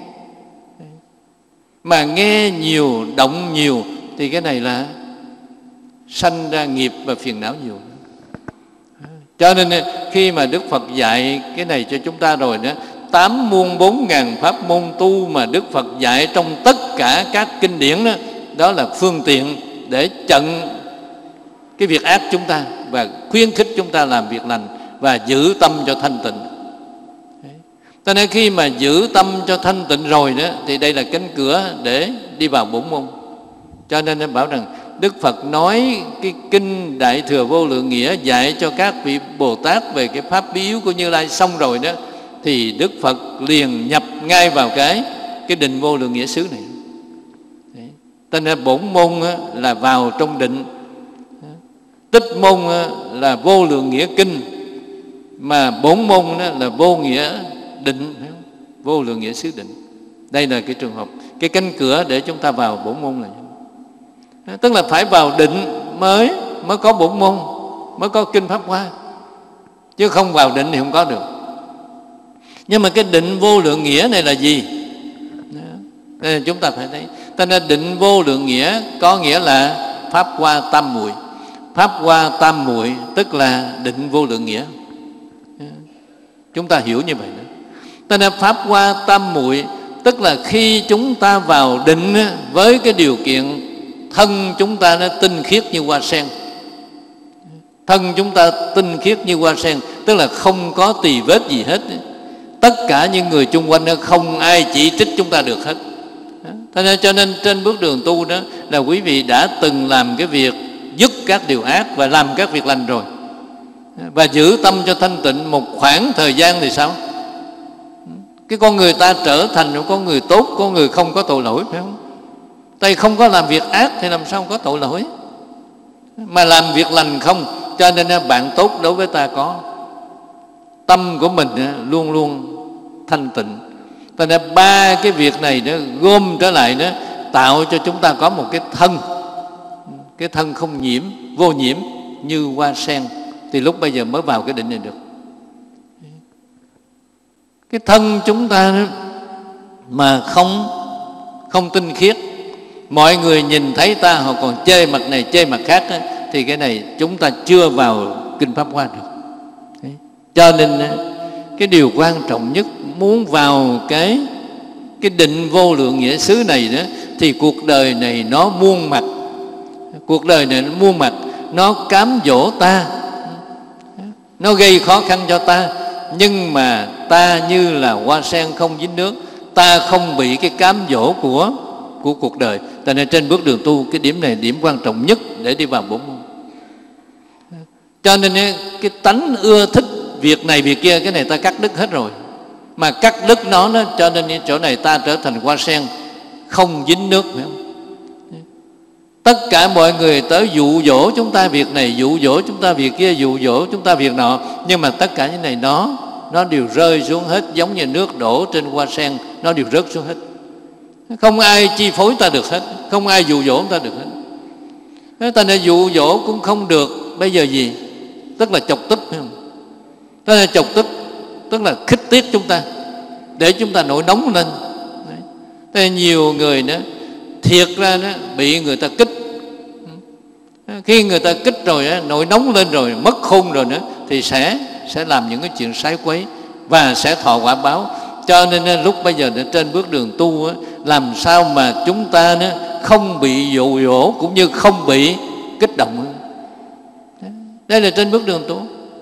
Mà nghe nhiều, động nhiều thì cái này là sanh ra nghiệp và phiền não nhiều. Cho nên khi mà Đức Phật dạy cái này cho chúng ta rồi đó, 8.400.000 pháp môn tu mà Đức Phật dạy trong tất cả các kinh điển đó, đó là phương tiện để chặn cái việc ác chúng ta và khuyến khích chúng ta làm việc lành và giữ tâm cho thanh tịnh. Cho nên khi mà giữ tâm cho thanh tịnh rồi đó, thì đây là cánh cửa để đi vào bổn môn. Cho nên em bảo rằng Đức Phật nói cái kinh Đại Thừa Vô Lượng Nghĩa dạy cho các vị Bồ Tát về cái pháp bí yếu của Như Lai xong rồi đó, thì Đức Phật liền nhập ngay vào cái định vô lượng nghĩa xứ này. Cho nên bổn môn là vào trong định, tích môn là vô lượng nghĩa kinh, mà bổn môn là vô nghĩa định, vô lượng nghĩa xứ định. Đây là cái trường hợp, cái cánh cửa để chúng ta vào bổn môn này. Tức là phải vào định mới có bổn môn, mới có kinh Pháp Hoa, chứ không vào định thì không có được. Nhưng mà cái định vô lượng nghĩa này là gì? Nên chúng ta phải thấy. Cho nên định vô lượng nghĩa có nghĩa là Pháp Hoa tam muội. Pháp Hoa tam muội tức là định vô lượng nghĩa. Chúng ta hiểu như vậy đó. Cho nên Pháp Hoa tam muội tức là khi chúng ta vào định với cái điều kiện thân chúng ta nó tinh khiết như hoa sen. Thân chúng ta tinh khiết như hoa sen, tức là không có tì vết gì hết. Tất cả những người chung quanh đó không ai chỉ trích chúng ta được hết. Cho nên trên bước đường tu đó là quý vị đã từng làm cái việc dứt các điều ác và làm các việc lành rồi, và giữ tâm cho thanh tịnh một khoảng thời gian thì sao? Cái con người ta trở thành một con người tốt, con người không có tội lỗi, phải không? Tại không có làm việc ác thì làm sao có tội lỗi, mà làm việc lành không. Cho nên bạn tốt đối với ta có. Tâm của mình luôn luôn thanh tịnh. Cho nên ba cái việc này đó gom trở lại đó tạo cho chúng ta có một cái thân không nhiễm, vô nhiễm như hoa sen, thì lúc bây giờ mới vào cái định này được. Cái thân chúng ta đó, mà không tinh khiết, mọi người nhìn thấy ta họ còn chê mặt này chê mặt khác đó, thì cái này chúng ta chưa vào kinh Pháp Hoa được. Cho nên cái điều quan trọng nhất muốn vào cái định vô lượng nghĩa xứ này đó, thì cuộc đời này nó muôn mặt. Cuộc đời này nó muôn mặt, nó cám dỗ ta, nó gây khó khăn cho ta, nhưng mà ta như là hoa sen không dính nước, ta không bị cái cám dỗ của cuộc đời. Cho nên trên bước đường tu, cái điểm này điểm quan trọng nhất để đi vào bổn môn. Cho nên cái tánh ưa thích việc này việc kia, cái này ta cắt đứt hết rồi. Mà cắt đứt nó cho nên chỗ này ta trở thành hoa sen không dính nước, phải không? Tất cả mọi người tới dụ dỗ chúng ta việc này, dụ dỗ chúng ta việc kia, dụ dỗ chúng ta việc nọ, nhưng mà tất cả những này nó đều rơi xuống hết, giống như nước đổ trên hoa sen, nó đều rớt xuống hết. Không ai chi phối ta được hết, không ai dụ dỗ ta được hết. Ta nên dụ dỗ cũng không được. Bây giờ gì? Tức là chọc tức, phải không? Ta nên chọc tức tức là khích tiết chúng ta để chúng ta nổi nóng lên. Thế nhiều người đó thiệt ra đó bị người ta kích. Khi người ta kích rồi nổi nóng lên rồi, mất khôn rồi nữa, thì sẽ làm những cái chuyện sái quấy và sẽ thọ quả báo. Cho nên lúc bây giờ trên bước đường tu làm sao mà chúng ta không bị dụ dỗ cũng như không bị kích động. Đây là trên bước đường tu.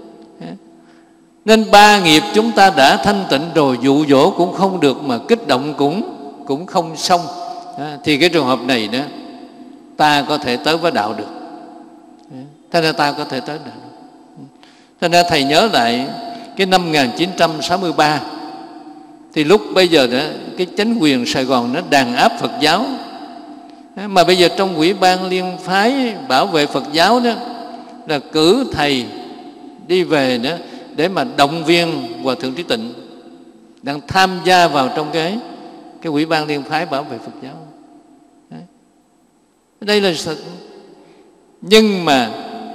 Nên ba nghiệp chúng ta đã thanh tịnh rồi, dụ dỗ cũng không được, mà kích động cũng không xong. Thì cái trường hợp này đó ta có thể tới với đạo được. Thế nên ta có thể tới đạo được. Thế nên thầy nhớ lại cái năm 1963, thì lúc bây giờ đó cái chính quyền Sài Gòn nó đàn áp Phật giáo, mà bây giờ trong Ủy ban Liên phái bảo vệ Phật giáo đó là cử thầy đi về đó để mà động viên Hòa Thượng Trí Tịnh đang tham gia vào trong cái Ủy ban Liên phái bảo vệ Phật giáo. Đấy. Đây là sự. Nhưng mà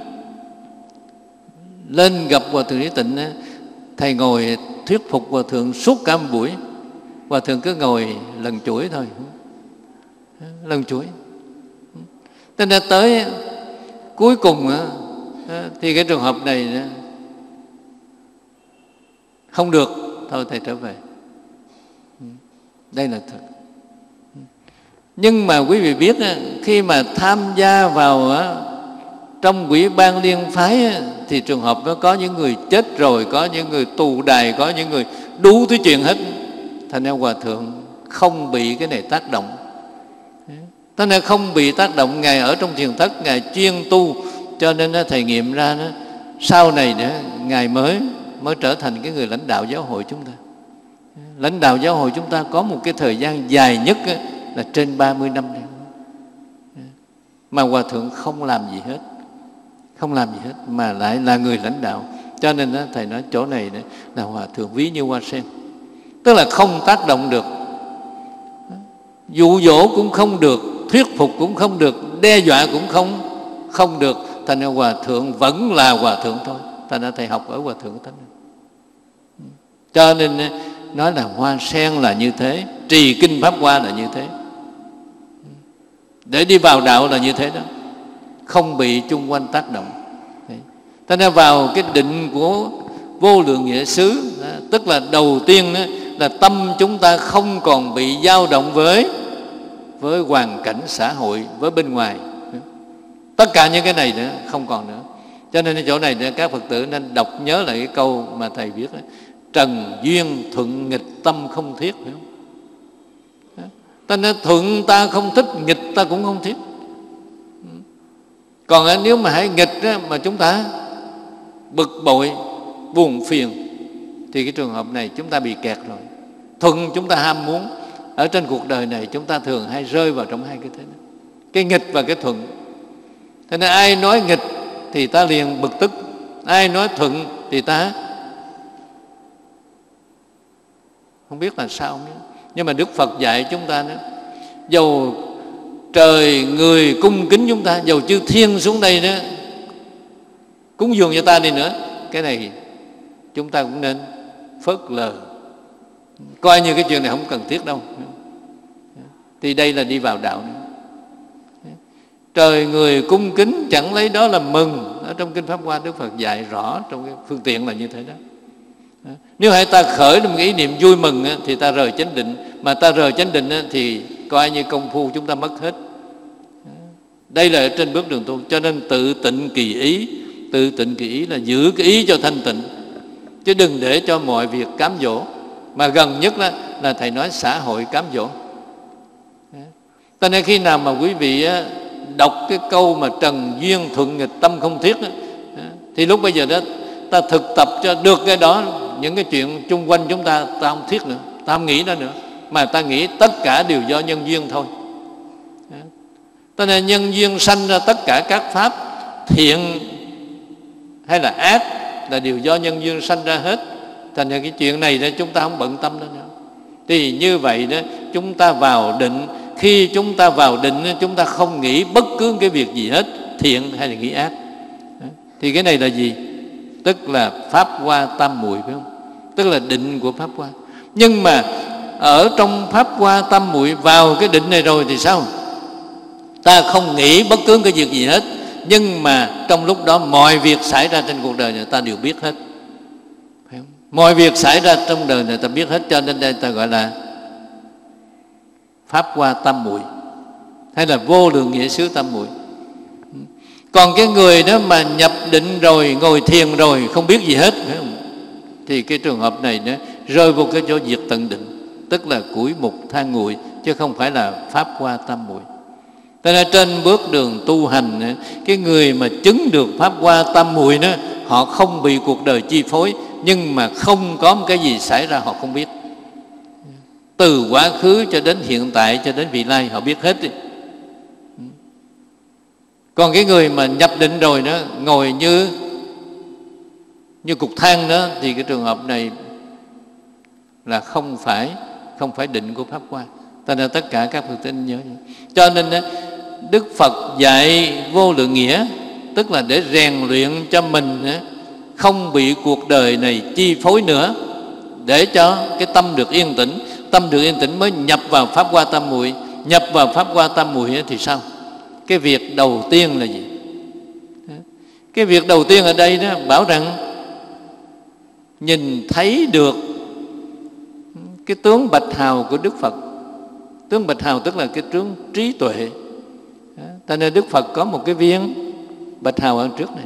lên gặp Hòa Thượng Trí Tịnh, thầy ngồi thuyết phục Hòa Thượng suốt cả một buổi. Hòa Thượng cứ ngồi lần chuỗi thôi, lần chuỗi. Thế nên tới cuối cùng thì cái trường hợp này không được, thôi thầy trở về. Đây là thật. Nhưng mà quý vị biết khi mà tham gia vào trong Ủy ban Liên phái thì trường hợp đó có những người chết rồi, có những người tù đày, có những người đủ thứ chuyện hết. Thành ra Hòa Thượng không bị cái này tác động. Thế nên không bị tác động, Ngài ở trong thiền thất, Ngài chuyên tu. Cho nên thầy nghiệm ra sau này nữa Ngài mới trở thành cái người lãnh đạo giáo hội chúng ta. Lãnh đạo giáo hội chúng ta có một cái thời gian dài nhất là trên 30 năm này. Mà Hòa Thượng không làm gì hết, không làm gì hết, mà lại là người lãnh đạo. Cho nên Thầy nói chỗ này là Hòa Thượng ví như hoa sen, tức là không tác động được, dụ dỗ cũng không được, thuyết phục cũng không được, đe dọa cũng không được. Thành ra Hòa Thượng vẫn là Hòa Thượng thôi. Thành ra Thầy học ở Hòa Thượng Tánh. Cho nên nói là hoa sen là như thế, trì kinh Pháp Hoa là như thế, để đi vào đạo là như thế đó, không bị chung quanh tác động. Thành ra vào cái định của vô lượng nghĩa xứ, tức là đầu tiên là tâm chúng ta không còn bị dao động với hoàn cảnh xã hội, với bên ngoài. Tất cả những cái này nữa không còn nữa. Cho nên ở chỗ này các Phật tử nên đọc nhớ lại cái câu mà Thầy viết đó: trần duyên thuận nghịch tâm không thiết. Phải không? Ta nói thuận ta không thích, nghịch ta cũng không thiết. Còn nếu mà hãy nghịch mà chúng ta bực bội, buồn phiền, thì cái trường hợp này chúng ta bị kẹt rồi. Thuận chúng ta ham muốn. Ở trên cuộc đời này chúng ta thường hay rơi vào trong hai cái thế đó, cái nghịch và cái thuận. Thế nên ai nói nghịch thì ta liền bực tức, ai nói thuận thì ta không biết là sao. Nhưng mà Đức Phật dạy chúng ta nữa, dầu trời người cung kính chúng ta, dầu chư thiên xuống đây nữa cúng dường cho ta đi nữa, cái này chúng ta cũng nên phớt lờ, coi như cái chuyện này không cần thiết đâu. Thì đây là đi vào đạo nữa. Trời người cung kính chẳng lấy đó là mừng. Ở trong Kinh Pháp Hoa Đức Phật dạy rõ trong cái phương tiện là như thế đó. Nếu hãy ta khởi được một ý niệm vui mừng thì ta rời chánh định, mà ta rời chánh định thì coi như công phu chúng ta mất hết. Đây là trên bước đường tu. Cho nên tự tịnh kỳ ý. Tự tịnh kỳ ý là giữ cái ý cho thanh tịnh, chứ đừng để cho mọi việc cám dỗ. Mà gần nhất là Thầy nói xã hội cám dỗ. Cho nên khi nào mà quý vị đọc cái câu mà trần duyên thuận nghịch tâm không thiết thì lúc bây giờ đó ta thực tập cho được cái đó. Những cái chuyện chung quanh chúng ta không thiết nữa, ta không nghĩ nó nữa, mà ta nghĩ tất cả đều do nhân duyên thôi. Cho nên nhân duyên sanh ra tất cả các pháp thiện hay là ác là đều do nhân duyên sanh ra hết. Thành ra cái chuyện này đó chúng ta không bận tâm nữa. Thì như vậy đó chúng ta vào định. Khi chúng ta vào định chúng ta không nghĩ bất cứ cái việc gì hết, thiện hay là nghĩ ác. Thì cái này là gì? Tức là Pháp Hoa tam muội, phải không? Tức là định của Pháp Hoa. Nhưng mà ở trong Pháp Hoa tam muội vào cái định này rồi thì sao? Ta không nghĩ bất cứ cái việc gì hết, nhưng mà trong lúc đó mọi việc xảy ra trên cuộc đời này ta đều biết hết, phải không? Mọi việc xảy ra trong đời này ta biết hết. Cho nên đây ta gọi là Pháp Hoa tam muội, hay là vô lượng nghĩa xứ tam muội. Còn cái người đó mà nhập định rồi, ngồi thiền rồi, không biết gì hết, phải không? Thì cái trường hợp này nó rơi vô cái chỗ diệt tận định, tức là củi mục than nguội, chứ không phải là Pháp Hoa tam muội. Cho nên trên bước đường tu hành, cái người mà chứng được Pháp Hoa tam muội đó, họ không bị cuộc đời chi phối, nhưng mà không có một cái gì xảy ra họ không biết. Từ quá khứ cho đến hiện tại cho đến vị lai họ biết hết. Còn cái người mà nhập định rồi đó, ngồi như cục than đó, thì cái trường hợp này là không phải định của Pháp Hoa. Cho nên tất cả các Phật tử nhớ. Cho nên Đức Phật dạy vô lượng nghĩa, tức là để rèn luyện cho mình không bị cuộc đời này chi phối nữa, để cho cái tâm được yên tĩnh. Tâm được yên tĩnh mới nhập vào Pháp Hoa tam muội. Nhập vào Pháp Hoa tam muội thì sao? Cái việc đầu tiên là gì? Cái việc đầu tiên ở đây đó bảo rằng nhìn thấy được cái tướng bạch hào của Đức Phật. Tướng bạch hào tức là cái tướng trí tuệ. Cho nên Đức Phật có một cái viên bạch hào ở trước này,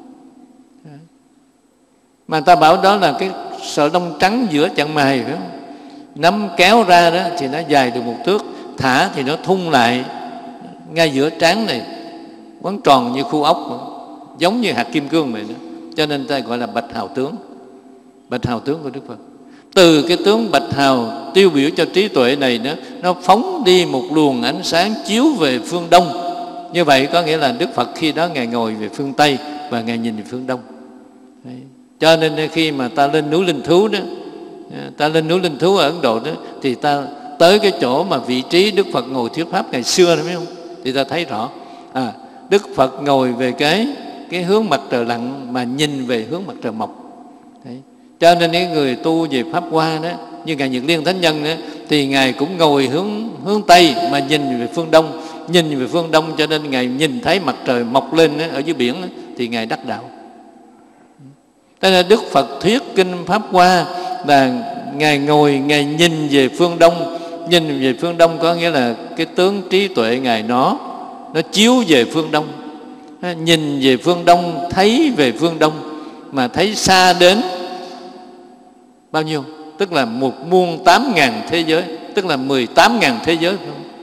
mà ta bảo đó là cái sợi lông trắng giữa chặng mày, phải không? Nắm kéo ra đó thì nó dài được 1 thước, thả thì nó thun lại ngay giữa trán này, quấn tròn như khu ốc, giống như hạt kim cương này nữa. Cho nên ta gọi là bạch hào tướng, bạch hào tướng của Đức Phật. Từ cái tướng bạch hào tiêu biểu cho trí tuệ này nó phóng đi một luồng ánh sáng chiếu về phương Đông. Như vậy có nghĩa là Đức Phật khi đó Ngài ngồi về phương Tây và Ngài nhìn về phương Đông. Đấy. Cho nên khi mà ta lên núi Linh Thú đó, ta lên núi Linh Thú ở Ấn Độ đó, thì ta tới cái chỗ mà vị trí Đức Phật ngồi thuyết pháp ngày xưa đó, biết không? Thì ta thấy rõ Đức Phật ngồi về cái hướng mặt trời lặn mà nhìn về hướng mặt trời mọc. Đấy. Cho nên những người tu về Pháp Hoa đó, như Ngài Nhật Liên Thánh Nhân đó, thì Ngài cũng ngồi hướng Tây mà nhìn về phương Đông. Nhìn về phương Đông cho nên Ngài nhìn thấy mặt trời mọc lên đó, ở dưới biển đó, thì Ngài đắc đạo. Thế nên Đức Phật thuyết kinh Pháp Hoa là Ngài ngồi, Ngài nhìn về phương Đông. Nhìn về phương Đông có nghĩa là cái tướng trí tuệ Ngài nó chiếu về phương Đông. Nhìn về phương Đông, thấy về phương Đông, mà thấy xa đến bao nhiêu? Tức là 1.800.000 thế giới, tức là 18.000 thế giới.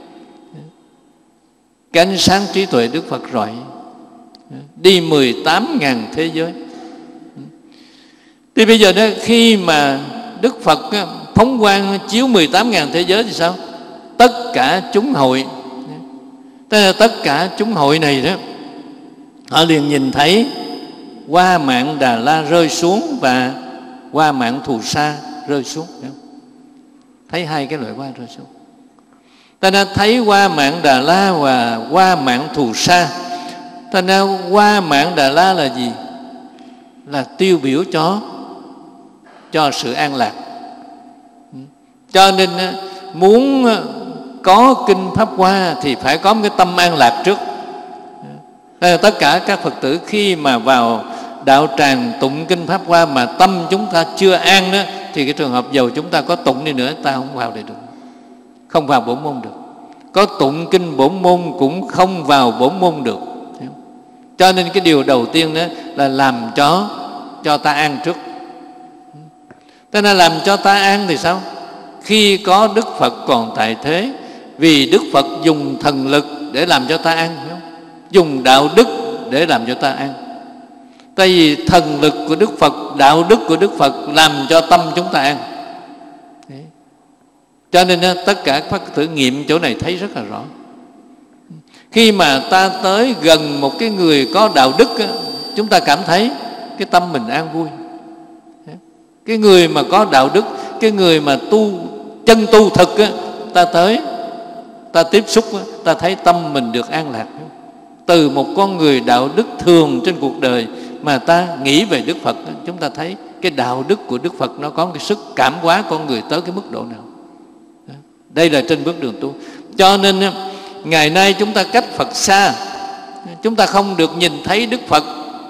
Cái ánh sáng trí tuệ Đức Phật rọi đi 18.000 thế giới. Thì bây giờ đó, khi mà Đức Phật phóng quang chiếu 18.000 thế giới thì sao? Tất cả chúng hội, tức là tất cả chúng hội này đó, họ liền nhìn thấy Hoa Mạn Đà La rơi xuống và Hoa Mạn Thù Sa rơi xuống. Thấy hai cái loại hoa rơi xuống. Ta đã thấy Hoa Mạn Đà La và Hoa Mạn Thù Sa. Ta đã Hoa Mạn Đà La là gì? Là tiêu biểu cho sự an lạc. Cho nên muốn có kinh Pháp Hoa thì phải có một cái tâm an lạc trước. Tất cả các Phật tử khi mà vào đạo tràng tụng kinh Pháp Hoa mà tâm chúng ta chưa an đó, thì cái trường hợp dầu chúng ta có tụng đi nữa, ta không vào đây được, không vào bổn môn được. Có tụng kinh bổn môn cũng không vào bổn môn được. Cho nên cái điều đầu tiên đó là làm cho ta an trước. Thế nên làm cho ta an thì sao? Khi có Đức Phật còn tại thế, vì Đức Phật dùng thần lực để làm cho ta an, dùng đạo đức để làm cho ta an. Tại vì thần lực của Đức Phật, đạo đức của Đức Phật làm cho tâm chúng ta an. Đấy. Cho nên tất cả các thử nghiệm chỗ này thấy rất là rõ. Khi mà ta tới gần một cái người có đạo đức, chúng ta cảm thấy cái tâm mình an vui. Cái người mà có đạo đức, cái người mà chân tu thực, ta tới, ta tiếp xúc, ta thấy tâm mình được an lạc. Từ một con người đạo đức thường trên cuộc đời mà ta nghĩ về Đức Phật, chúng ta thấy cái đạo đức của Đức Phật nó có cái sức cảm hóa con người tới cái mức độ nào. Đây là trên bước đường tu. Cho nên ngày nay chúng ta cách Phật xa, chúng ta không được nhìn thấy Đức Phật,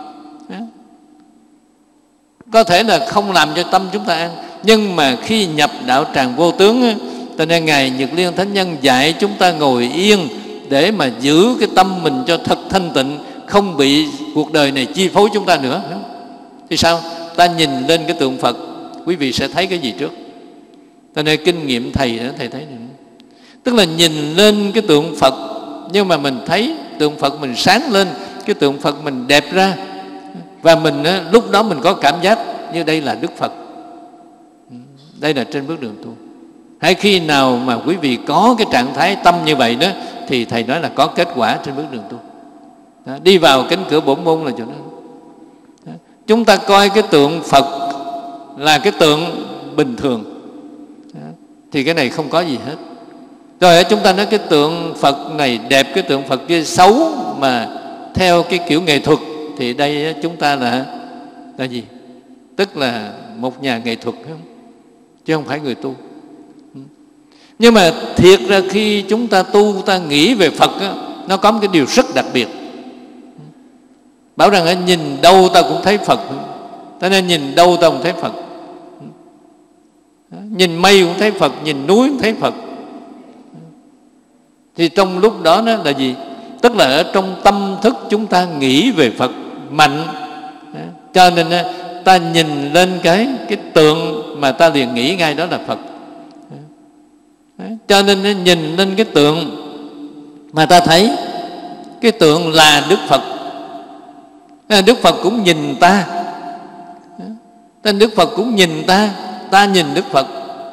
có thể là không làm cho tâm chúng ta an. Nhưng mà khi nhập đạo tràng vô tướng, cho nên Ngài Nhật Liên Thánh Nhân dạy chúng ta ngồi yên để mà giữ cái tâm mình cho thật thanh tịnh, không bị cuộc đời này chi phối chúng ta nữa. Thì sao? Ta nhìn lên cái tượng Phật, quý vị sẽ thấy cái gì trước? Cho nên kinh nghiệm thầy đó, thầy thấy này. Tức là nhìn lên cái tượng Phật, nhưng mà mình thấy tượng Phật mình sáng lên, cái tượng Phật mình đẹp ra, và mình lúc đó mình có cảm giác như đây là Đức Phật. Đây là trên bước đường tu. Hay khi nào mà quý vị có cái trạng thái tâm như vậy đó, thì thầy nói là có kết quả trên bước đường tu. Đó, đi vào cánh cửa bổn môn là chỗ đó. Đó. Chúng ta coi cái tượng Phật là cái tượng bình thường, đó, thì cái này không có gì hết. Rồi chúng ta nói cái tượng Phật này đẹp, cái tượng Phật kia xấu, mà theo cái kiểu nghệ thuật, thì đây chúng ta là gì? Tức là một nhà nghệ thuật, chứ không phải người tu. Nhưng mà thiệt ra khi chúng ta tu, ta nghĩ về Phật á, nó có một cái điều rất đặc biệt. Bảo rằng nhìn đâu ta cũng thấy Phật, cho nên nhìn đâu ta cũng thấy Phật. Nhìn mây cũng thấy Phật, nhìn núi cũng thấy Phật. Thì trong lúc đó là gì? Tức là ở trong tâm thức chúng ta nghĩ về Phật mạnh, cho nên ta nhìn lên cái tượng mà ta liền nghĩ ngay đó là Phật. Cho nên nhìn lên cái tượng mà ta thấy cái tượng là Đức Phật. Đức Phật cũng nhìn ta, Đức Phật cũng nhìn ta, ta nhìn Đức Phật.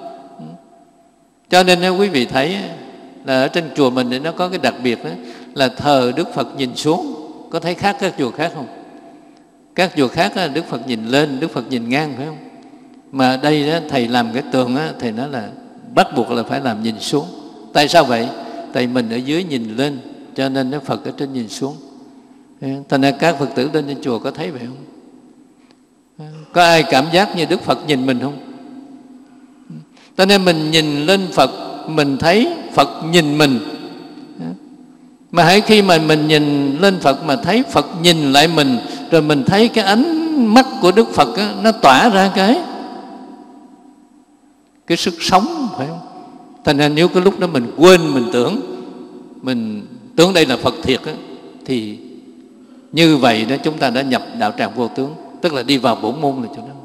Cho nên quý vị thấy là ở trên chùa mình thì nó có cái đặc biệt đó, là thờ Đức Phật nhìn xuống. Có thấy khác các chùa khác không? Các chùa khác đó, Đức Phật nhìn lên, Đức Phật nhìn ngang, phải không? Mà ở đây đó, Thầy làm cái tường đó, Thầy nói là bắt buộc là phải làm nhìn xuống. Tại sao vậy? Tại mình ở dưới nhìn lên, cho nên nó Phật ở trên nhìn xuống. Thành ra các Phật tử lên trên chùa có thấy vậy không? Có ai cảm giác như Đức Phật nhìn mình không? Cho nên mình nhìn lên Phật, mình thấy Phật nhìn mình. Mà hãy khi mà mình nhìn lên Phật mà thấy Phật nhìn lại mình, rồi mình thấy cái ánh mắt của Đức Phật đó, nó tỏa ra cái sức sống, phải không? Thành ra nếu cái lúc đó mình quên, mình tưởng đây là Phật thiệt đó, thì như vậy đó chúng ta đã nhập đạo tràng vô tướng, tức là đi vào bổn môn là chỗ đó.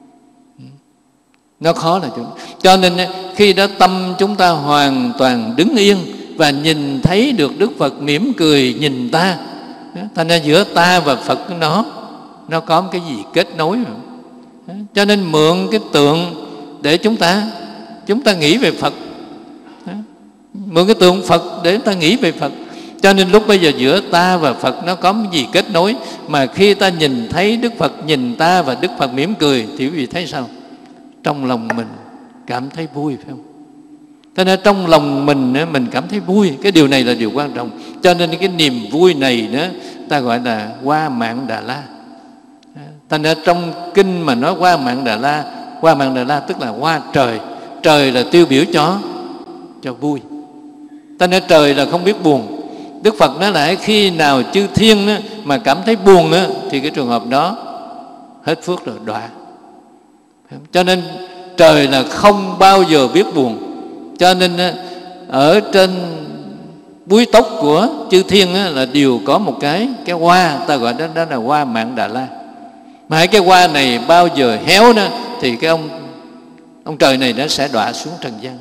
Nó khó là chỗ đó. Cho nên khi đó tâm chúng ta hoàn toàn đứng yên và nhìn thấy được Đức Phật mỉm cười nhìn ta, thành ra giữa ta và Phật nó có một cái gì kết nối. Cho nên mượn cái tượng để chúng ta nghĩ về Phật, mượn cái tượng Phật để chúng ta nghĩ về Phật. Cho nên lúc bây giờ giữa ta và Phật nó có cái gì kết nối, mà khi ta nhìn thấy Đức Phật nhìn ta và Đức Phật mỉm cười thì quý vị thấy sao? Trong lòng mình cảm thấy vui, phải không? Cho nên trong lòng mình cảm thấy vui, cái điều này là điều quan trọng. Cho nên cái niềm vui này đó ta gọi là Hoa Mạng Đà La. Thành ra trong kinh mà nói Hoa Mạng Đà La tức là hoa trời. Trời là tiêu biểu cho vui. Thành ra trời là không biết buồn. Đức Phật nói là khi nào chư thiên đó, mà cảm thấy buồn đó, thì cái trường hợp đó hết phước rồi, đọa. Cho nên trời là không bao giờ biết buồn. Cho nên ở trên búi tóc của chư thiên là đều có một cái hoa, ta gọi đó là Hoa Mạng Đà La. Mà cái hoa này bao giờ héo đó, thì cái ông trời này nó sẽ đọa xuống trần gian.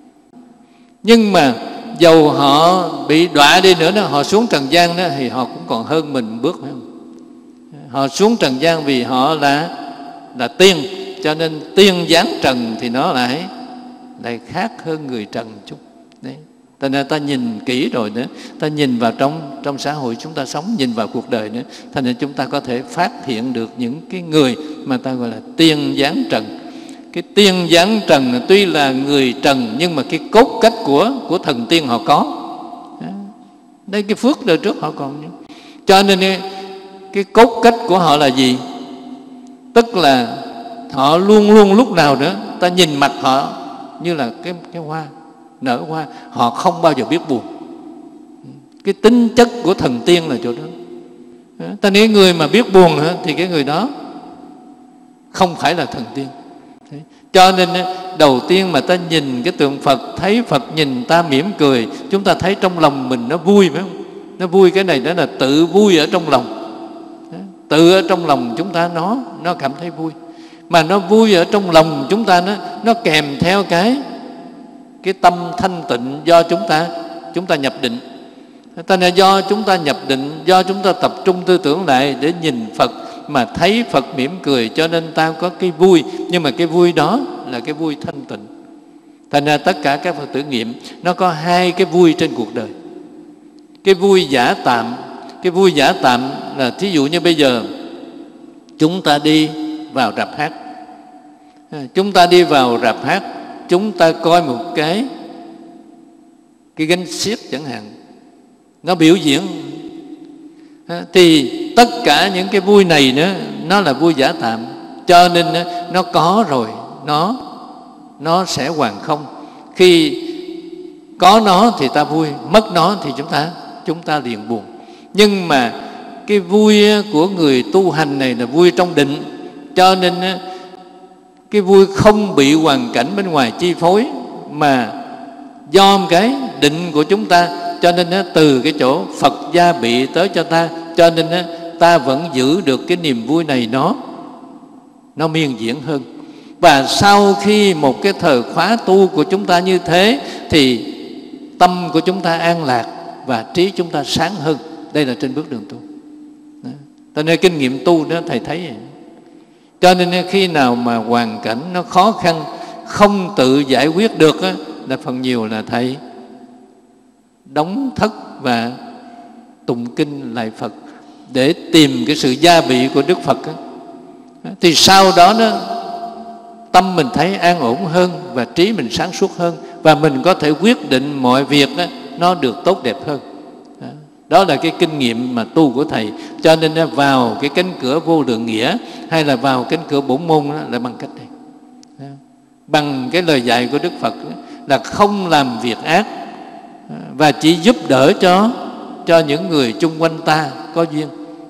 Nhưng mà dầu họ bị đọa đi nữa đó, họ xuống trần gian đó, thì họ cũng còn hơn mình bước, phải không? Họ xuống trần gian vì họ là tiên, cho nên tiên giáng trần thì nó lại khác hơn người trần chút. Đấy. Thành ra ta nhìn kỹ rồi nữa, ta nhìn vào trong xã hội chúng ta sống, nhìn vào cuộc đời nữa, thành ra chúng ta có thể phát hiện được những cái người mà ta gọi là tiên giáng trần. Cái tiên giáng trần tuy là người trần, nhưng mà cái cốt cách của thần tiên họ có. Đây cái phước đời trước họ còn. Cho nên cái cốt cách của họ là gì? Tức là họ luôn luôn lúc nào nữa ta nhìn mặt họ như là cái hoa nở hoa, họ không bao giờ biết buồn. Cái tính chất của thần tiên là chỗ đó. Ta nếu người mà biết buồn thì cái người đó không phải là thần tiên. Cho nên đầu tiên mà ta nhìn cái tượng Phật, thấy Phật nhìn ta mỉm cười, chúng ta thấy trong lòng mình nó vui, phải không? Nó vui, cái này đó là tự vui ở trong lòng. Tự ở trong lòng chúng ta nó cảm thấy vui. Mà nó vui ở trong lòng chúng ta, nó kèm theo cái tâm thanh tịnh do chúng ta nhập định. Thế nên do chúng ta nhập định, do chúng ta tập trung tư tưởng lại để nhìn Phật mà thấy Phật mỉm cười, cho nên ta có cái vui. Nhưng mà cái vui đó là cái vui thanh tịnh. Thành ra tất cả các Phật tử nghiệm nó có hai cái vui trên cuộc đời. Cái vui giả tạm. Cái vui giả tạm là thí dụ như bây giờ chúng ta đi vào rạp hát. Chúng ta đi vào rạp hát, chúng ta coi một cái gánh xiếc chẳng hạn, nó biểu diễn, thì tất cả những cái vui này nữa nó là vui giả tạm. Cho nên nó có rồi nó sẽ hoàn không. Khi có nó thì ta vui, mất nó thì chúng ta liền buồn. Nhưng mà cái vui của người tu hành này là vui trong định, cho nên cái vui không bị hoàn cảnh bên ngoài chi phối, mà do một cái định của chúng ta. Cho nên từ cái chỗ Phật gia bị tới cho ta, cho nên ta vẫn giữ được cái niềm vui này, nó miên diễn hơn. Và sau khi một cái thời khóa tu của chúng ta như thế, thì tâm của chúng ta an lạc và trí chúng ta sáng hơn. Đây là trên bước đường tu. Cho nên kinh nghiệm tu đó thầy thấy vậy. Cho nên khi nào mà hoàn cảnh nó khó khăn, không tự giải quyết được á, là phần nhiều là thầy đóng thất và tụng kinh lại Phật để tìm cái sự gia bị của Đức Phật á. Thì sau đó tâm mình thấy an ổn hơn và trí mình sáng suốt hơn, và mình có thể quyết định mọi việc đó, nó được tốt đẹp hơn. Đó là cái kinh nghiệm mà tu của thầy. Cho nên vào cái cánh cửa vô lượng nghĩa hay là vào cánh cửa bổn môn đó, là bằng cách này, bằng cái lời dạy của Đức Phật đó, là không làm việc ác và chỉ giúp đỡ cho những người chung quanh ta có duyên.